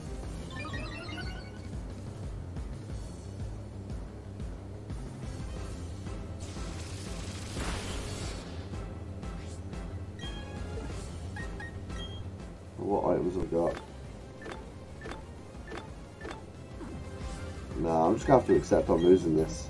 Speaker 1: What items have I got? Nah, I'm just gonna have to accept I'm losing this.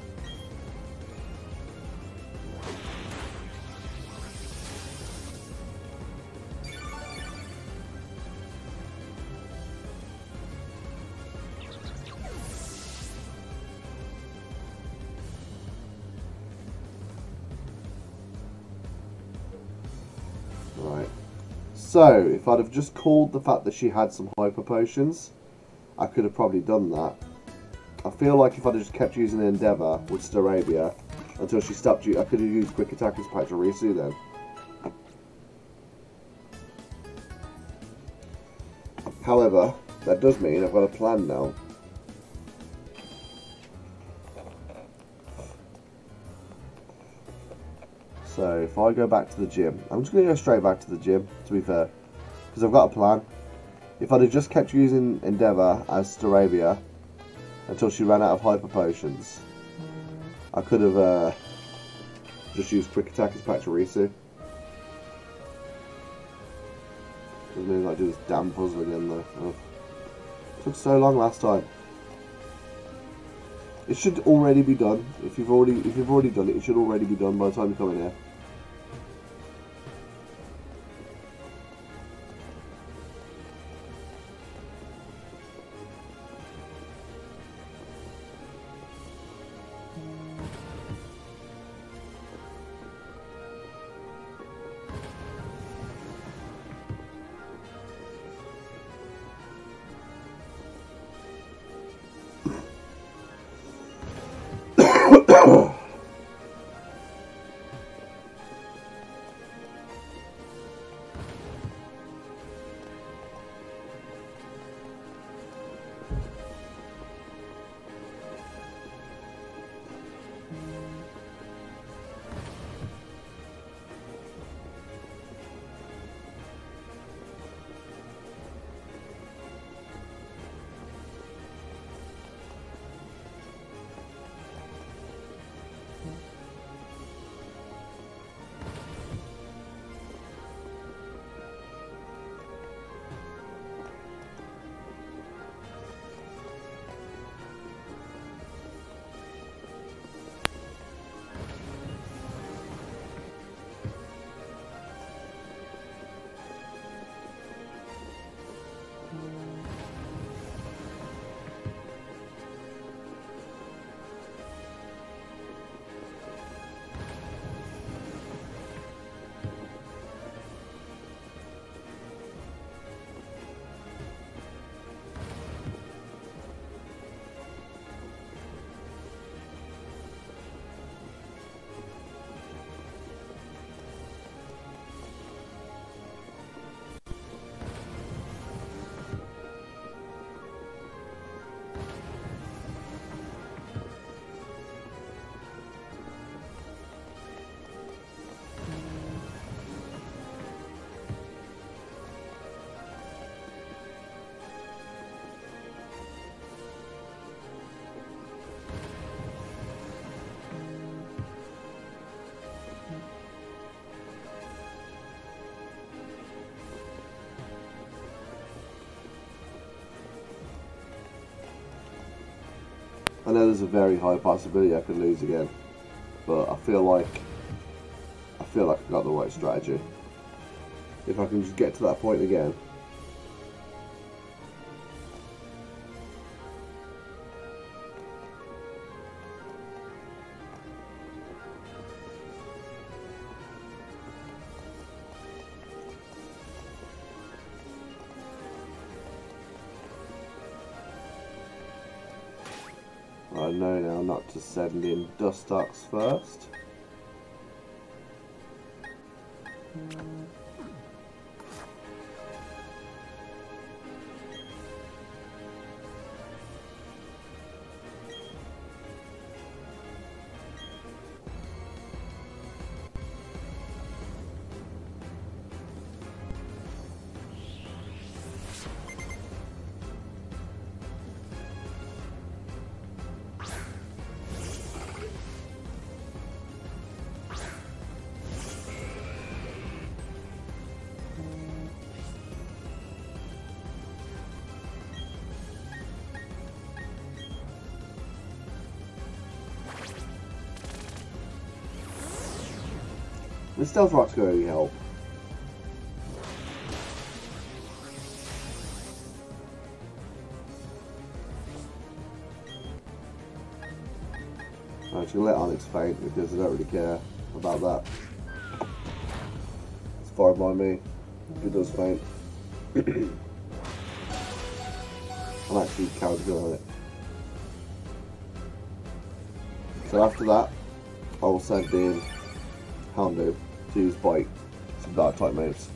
Speaker 1: Right. So, if I'd have just called the fact that she had some hyper potions, I could have probably done that. I feel like if I'd have just kept using Endeavour with Starabia until she stopped you, I could have used Quick Attack as Pachirisu then. However, that does mean I've got a plan now. So if I go back to the gym, I'm just going to go straight back to the gym, to be fair, because I've got a plan. If I'd have just kept using Endeavour as Starabia until she ran out of hyper potions, I could have uh, just used Quick Attack as Pachirisu. Doesn't mean I do this damn puzzle again though. Oh. It took so long last time. It should already be done. If you've already if you've already done it, it should already be done by the time you come in here. I know there's a very high possibility I could lose again, but I feel like I feel like I've got the right strategy. If I can just get to that point again. I know now not to send in Dustox first. The Stealth Rock's going to help. I'm actually let Onyx faint because I don't really care about that. It's fine by me. If it does faint. I'm actually counting on it. So after that, I will send in Houndoom to use Bite, some dark type moves.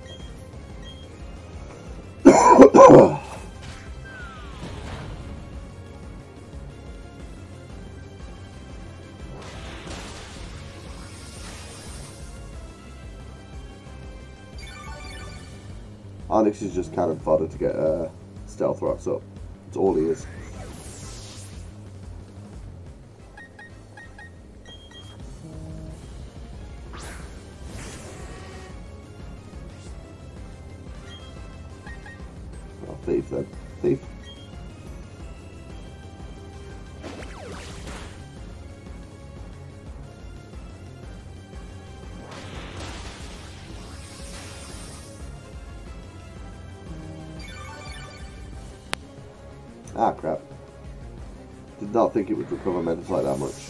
Speaker 1: Onyx is just cannon fodder to get uh, Stealth Rocks up. That's all he is. Oh, thief then. Thief. Ah, crap. Did not think it would recover Metacite that much.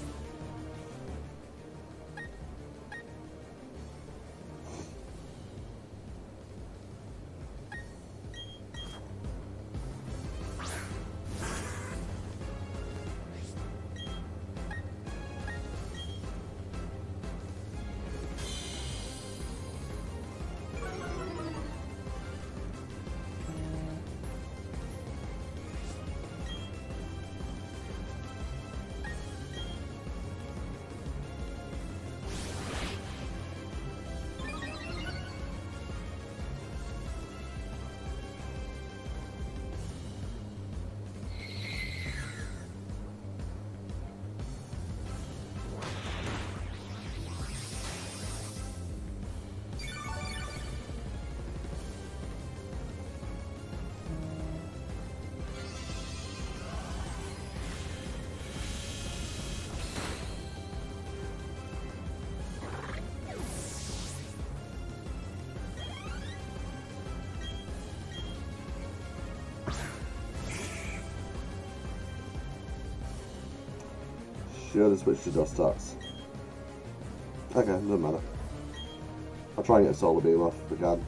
Speaker 1: Should have switched to Dust Darts. Okay, doesn't matter. I'll try and get a Solar Beam off if we can.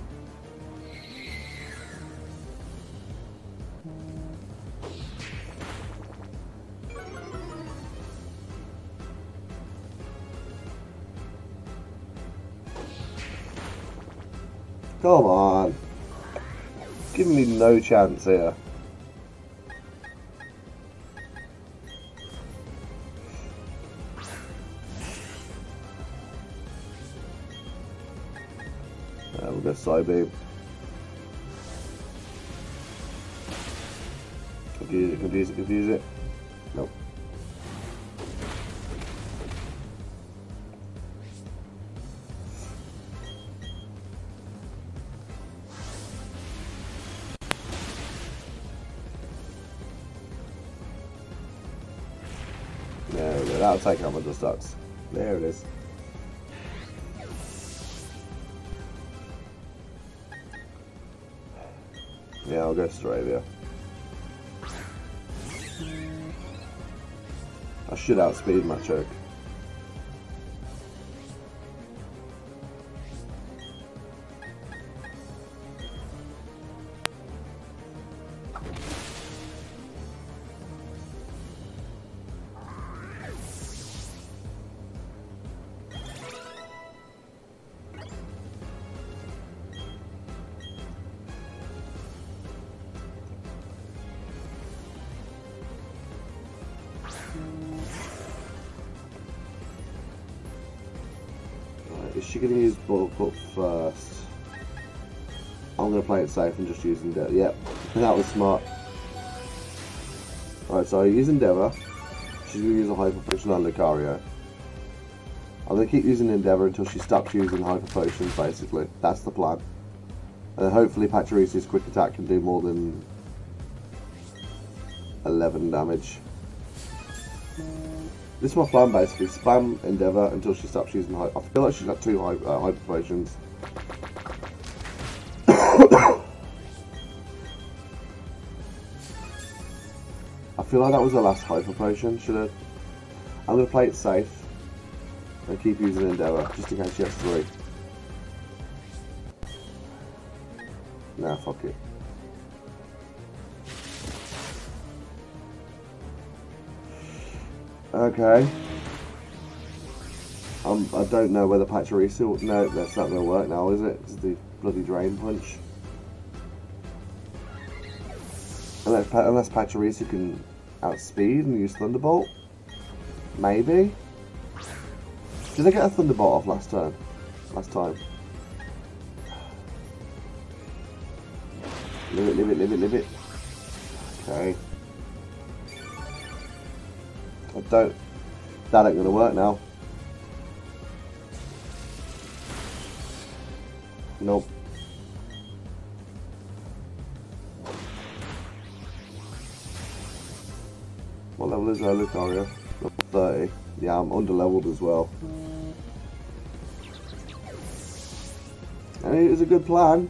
Speaker 1: Come on. Give me no chance here. Uh, we'll go Side Beam. Confuse it, confuse it, confuse it. Nope. There we go, that'll take out my Dust Darts. There it is. Yeah, I'll go Australia. I should outspeed my choke. Is she going to use Bulk Up first? I'm going to play it safe and just use Endeavour. Yep, that was smart. Alright, so I use Endeavour. She's going to use a Hyper Potion on Lucario. I'm going to keep using Endeavour until she stops using Hyper Potions, basically. That's the plan. And then hopefully Pachirisu's Quick Attack can do more than eleven damage. This is my plan basically. Spam Endeavour until she stops using hyper. I feel like she's got two hyper, uh, hyper potions. I feel like that was the last hyper potion. Should have. I'm gonna play it safe and keep using Endeavour just in case she has three. Nah, fuck it. Okay. Um, I don't know whether Pachirisu... No, that's not going to work now, is it? It's the bloody Drain Punch. Unless, unless Pachirisu can outspeed and use Thunderbolt. Maybe? Did I get a Thunderbolt off last turn? Last time? Live it, live it, live it, live it. Okay. I don't... That ain't gonna work now. Nope. What level is her Lucario? Level thirty. Yeah, I'm under leveled as well. And it was a good plan.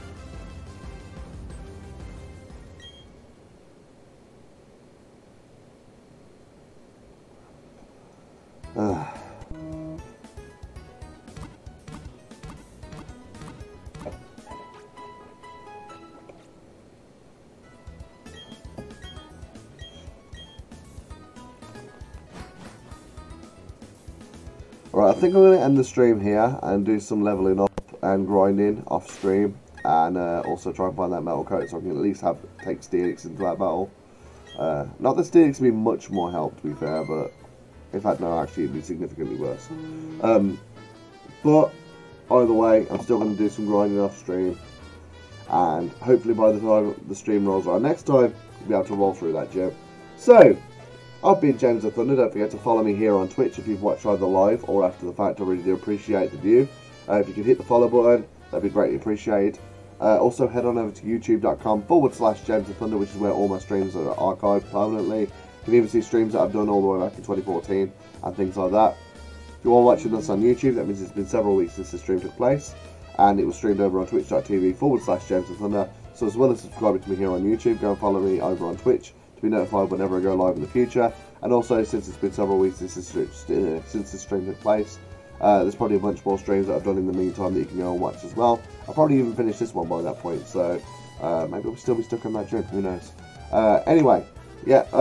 Speaker 1: Right, I think I'm going to end the stream here and do some leveling up and grinding off stream, and uh, also try and find that metal coat so I can at least have take Steelix into that battle. Uh, not that Steelix would be much more help, to be fair, but in fact, no, actually, it'd be significantly worse. Um, but either way, I'm still going to do some grinding off stream, and hopefully by the time the stream rolls around next time, we'll be able to roll through that gym. So, I've been James of Thunder. Don't forget to follow me here on Twitch if you've watched either live or after the fact. I really do appreciate the view. Uh, if you could hit the follow button, that'd be greatly appreciated. Uh, also, head on over to youtube.com forward slash James of Thunder, which is where all my streams are archived permanently. You can even see streams that I've done all the way back in twenty fourteen and things like that. If you're all watching this on YouTube, that means it's been several weeks since the stream took place, and it was streamed over on twitch.tv forward slash James of Thunder. So as well as subscribing to me here on YouTube, go and follow me over on Twitch to be notified whenever I go live in the future. And also, since it's been several weeks since this, uh, since this stream took place, uh, there's probably a bunch more streams that I've done in the meantime that you can go and watch as well. I'll probably even finish this one by that point, so uh, maybe we'll still be stuck on that gym, who knows. Uh, anyway, yeah. Uh,